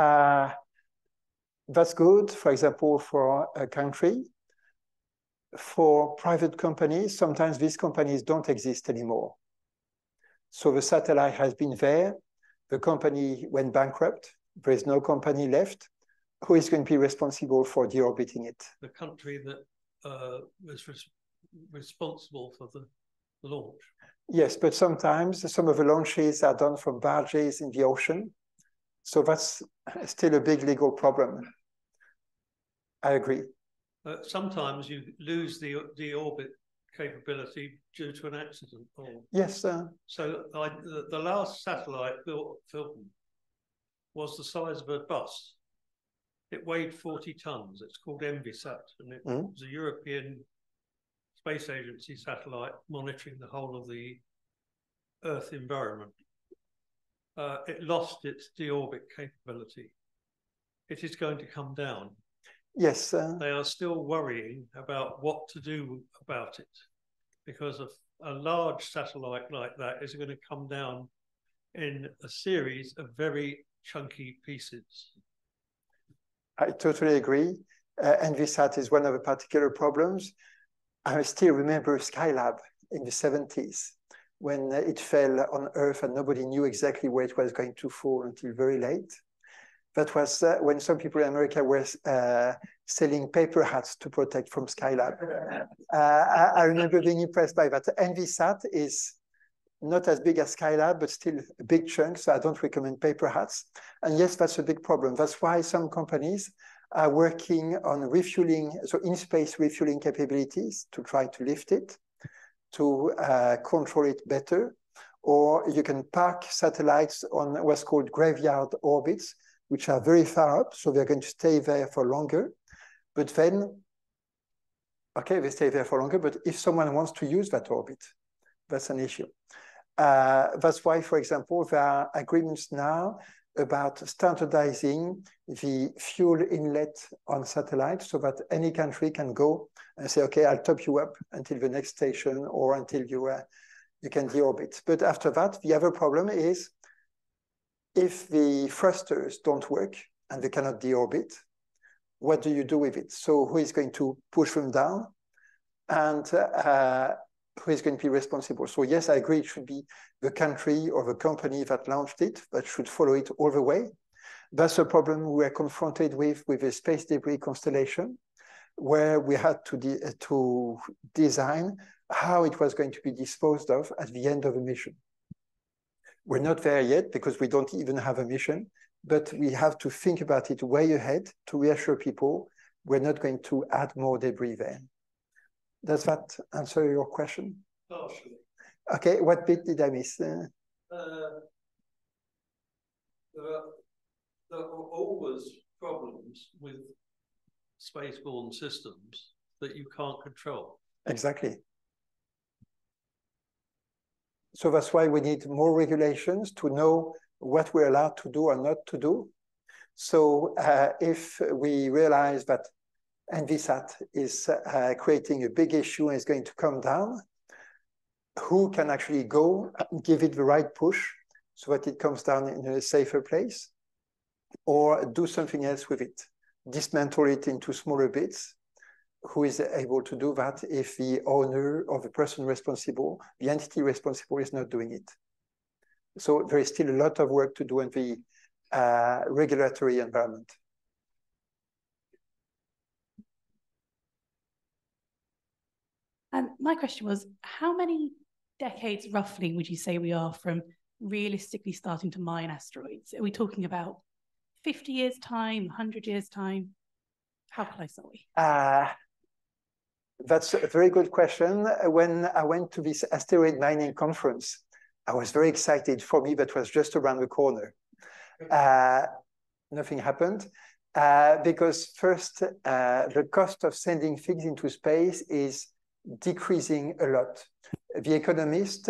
that's good, for example, for a country. For private companies, sometimes these companies don't exist anymore. So the satellite has been there, the company went bankrupt, there is no company left. Who is going to be responsible for deorbiting it? The country that was responsible for the launch. Yes, but sometimes some of the launches are done from barges in the ocean. So that's still a big legal problem. I agree. Sometimes you lose the deorbit capability due to an accident. Yes. So the last satellite built was the size of a bus. It weighed 40 tons. It's called Envisat, and it was a European Space Agency satellite monitoring the whole of the Earth environment. It lost its deorbit capability. It is going to come down. Yes. They are still worrying about what to do about it, because a large satellite like that is going to come down in a series of very chunky pieces. I totally agree. Envisat is one of the particular problems. I still remember Skylab in the 70s when it fell on Earth and nobody knew exactly where it was going to fall until very late. That was when some people in America were selling paper hats to protect from Skylab. I remember being impressed by that. NVSat is not as big as Skylab, but still a big chunk, so I don't recommend paper hats. And yes, that's a big problem. That's why some companies are working on refueling, so in-space refueling capabilities to try to lift it, to control it better. Or you can park satellites on what's called graveyard orbits, which are very far up, so they're going to stay there for longer. But then, okay, they stay there for longer, but if someone wants to use that orbit, that's an issue. That's why, for example, there are agreements now about standardizing the fuel inlet on satellites so that any country can go and say, okay, I'll top you up until the next station or until you can deorbit. But after that, the other problem is if the thrusters don't work and they cannot deorbit, what do you do with it? So who is going to push them down? And who is going to be responsible? So yes, I agree, it should be the country or the company that launched it that should follow it all the way. That's a problem we're confronted with a space debris constellation, where we had to design how it was going to be disposed of at the end of a mission. We're not there yet because we don't even have a mission, but we have to think about it way ahead to reassure people we're not going to add more debris there. Does that answer your question? Partially. Okay, what bit did I miss? There are always problems with spaceborne systems that you can't control. Exactly. So that's why we need more regulations to know what we're allowed to do or not to do. So if we realize that NVSat is creating a big issue and is going to come down, who can actually go and give it the right push so that it comes down in a safer place, or do something else with it, dismantle it into smaller bits? Who is able to do that if the owner or the person responsible, the entity responsible, is not doing it? So there is still a lot of work to do in the regulatory environment. And my question was, how many decades roughly would you say we are from realistically starting to mine asteroids? Are we talking about 50 years' time, 100 years' time? How close are we? That's a very good question. When I went to this asteroid mining conference, I was very excited. For me, that was just around the corner. Nothing happened because first, the cost of sending things into space is decreasing a lot. The Economist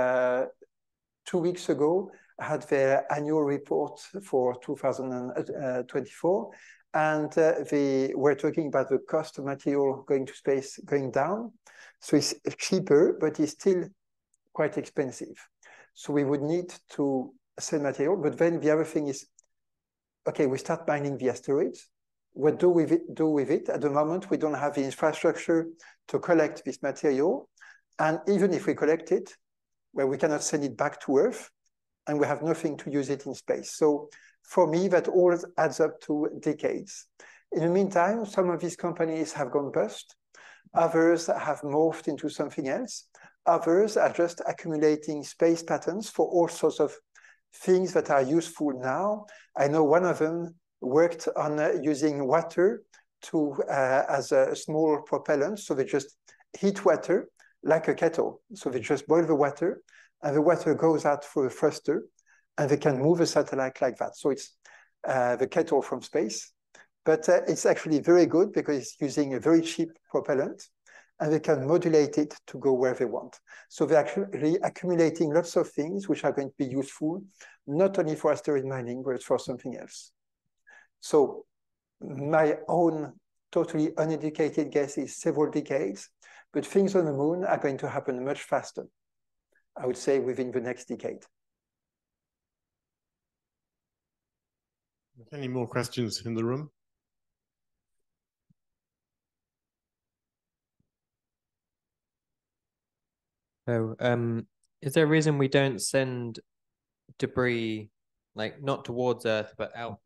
2 weeks ago had their annual report for 2024, and they were talking about the cost of material going to space going down. So it's cheaper, but it's still quite expensive. So we would need to send material. But then the other thing is, okay, we start mining the asteroids. What do we do with it? At the moment, we don't have the infrastructure to collect this material. And even if we collect it, well, we cannot send it back to Earth, and we have nothing to use it in space. So for me, that all adds up to decades. In the meantime, some of these companies have gone bust. Others have morphed into something else. Others are just accumulating space patents for all sorts of things that are useful now. I know one of them worked on using water to as a small propellant. So they just heat water like a kettle. So they just boil the water, and the water goes out through a thruster, and they can move a satellite like that. So it's the kettle from space. But it's actually very good because it's using a very cheap propellant, and they can modulate it to go where they want. So they're actually accumulating lots of things which are going to be useful, not only for asteroid mining, but for something else. So my own totally uneducated guess is several decades, but things on the moon are going to happen much faster, I would say within the next decade. Any more questions in the room? So, is there a reason we don't send debris, like not towards Earth, but out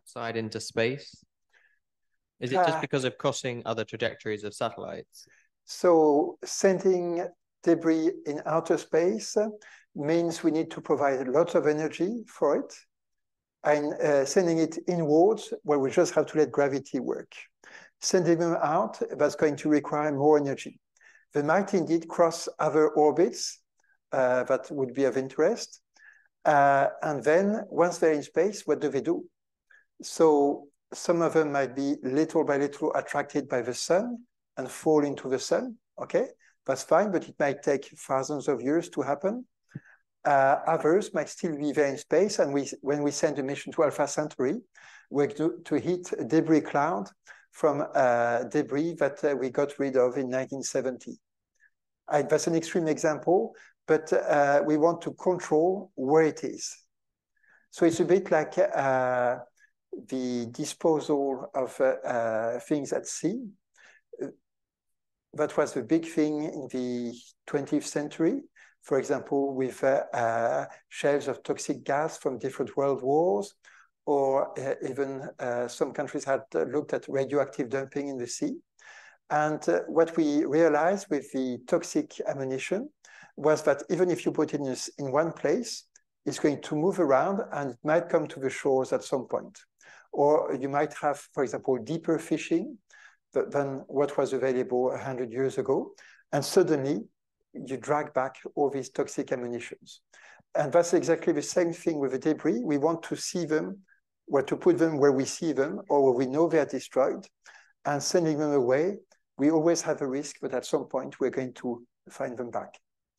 outside into space? Is it just because of crossing other trajectories of satellites? So sending debris in outer space means we need to provide lots of energy for it. And sending it inwards, well, we just have to let gravity work. Sending them out, that's going to require more energy. They might indeed cross other orbits that would be of interest. And then once they're in space, what do? So some of them might be little by little attracted by the sun and fall into the sun. Okay, that's fine, but it might take thousands of years to happen. Others might still be there in space, and when we send a mission to Alpha Centauri, we're to hit a debris cloud from debris that we got rid of in 1970. That's an extreme example, but we want to control where it is. So it's a bit like the disposal of things at sea. That was the big thing in the 20th century. For example, with shelves of toxic gas from different world wars, or even some countries had looked at radioactive dumping in the sea. And what we realized with the toxic ammunition was that even if you put it in one place, it's going to move around and it might come to the shores at some point. Or you might have, for example, deeper fishing than what was available 100 years ago. And suddenly you drag back all these toxic ammunitions. And that's exactly the same thing with the debris. We want to see them, or to put them where we see them, or where we know they're destroyed, and sending them away. We always have a risk, but at some point we're going to find them back.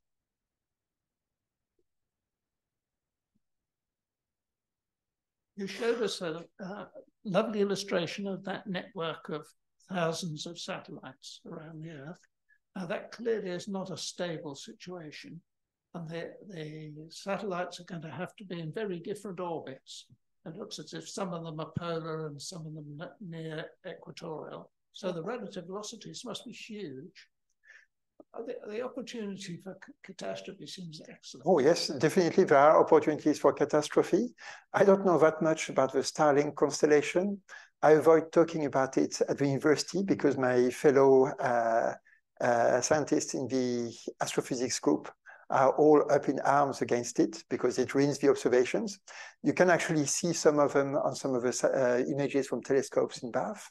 You showed us a lovely illustration of that network of thousands of satellites around the Earth. Now, that clearly is not a stable situation, and the satellites are going to have to be in very different orbits. It looks as if some of them are polar and some of them near equatorial. So the relative velocities must be huge. The opportunity for catastrophe seems excellent. Oh, yes, definitely there are opportunities for catastrophe. I don't know that much about the Starlink constellation. I avoid talking about it at the university because my fellow scientists in the astrophysics group are all up in arms against it because it ruins the observations. You can actually see some of them on some of the images from telescopes in Bath.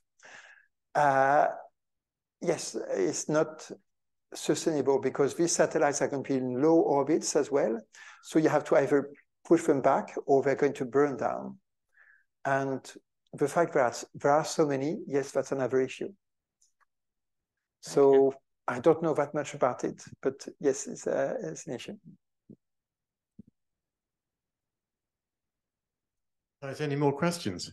Yes, it's not sustainable because these satellites are going to be in low orbits as well. So you have to either push them back or they're going to burn down. And the fact that there are so many, yes, that's another issue. So I don't know that much about it, but yes, it's an issue. Right, any more questions?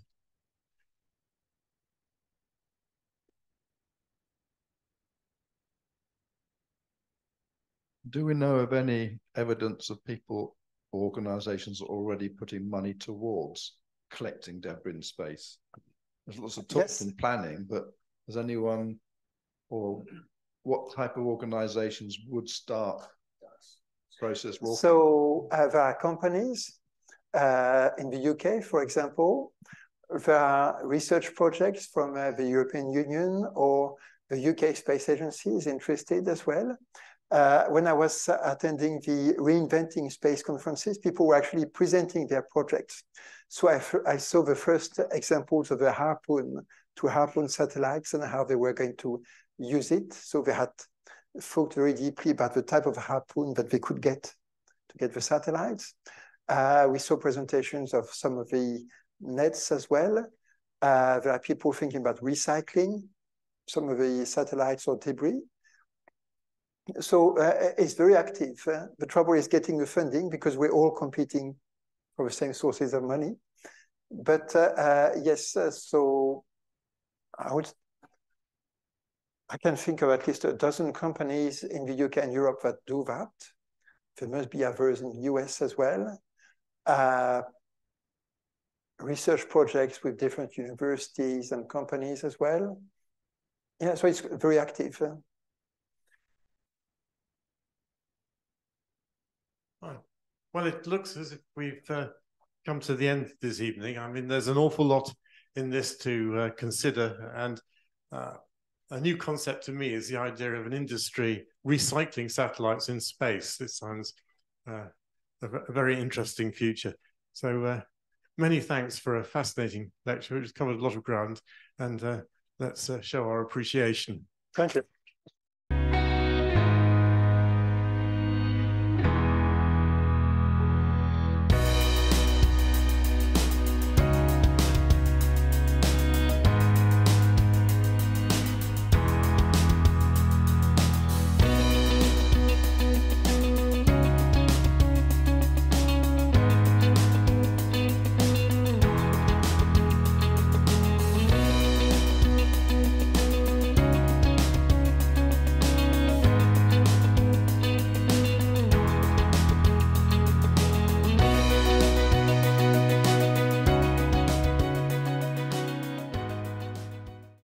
Do we know of any evidence of people or organizations already putting money towards collecting debris in space? There's lots of talk and planning, but has anyone, or what type of organizations would start this process? So there are companies in the UK, for example. There are research projects from the European Union, or the UK Space Agency is interested as well. When I was attending the Reinventing Space conferences, people were actually presenting their projects. So I saw the first examples of the harpoon to harpoon satellites and how they were going to use it. So they had thought very deeply about the type of harpoon that they could get to get the satellites. We saw presentations of some of the nets as well. There are people thinking about recycling some of the satellites or debris. So it's very active. The trouble is getting the funding because we're all competing for the same sources of money. But yes, so I can think of at least a dozen companies in the UK and Europe that do that. There must be others in the US as well. Research projects with different universities and companies as well. Yeah, so it's very active. Well, it looks as if we've come to the end this evening. I mean, there's an awful lot in this to consider. And a new concept to me is the idea of an industry recycling satellites in space. This sounds a very interesting future. So many thanks for a fascinating lecture. It's covered a lot of ground, and let's show our appreciation. Thank you.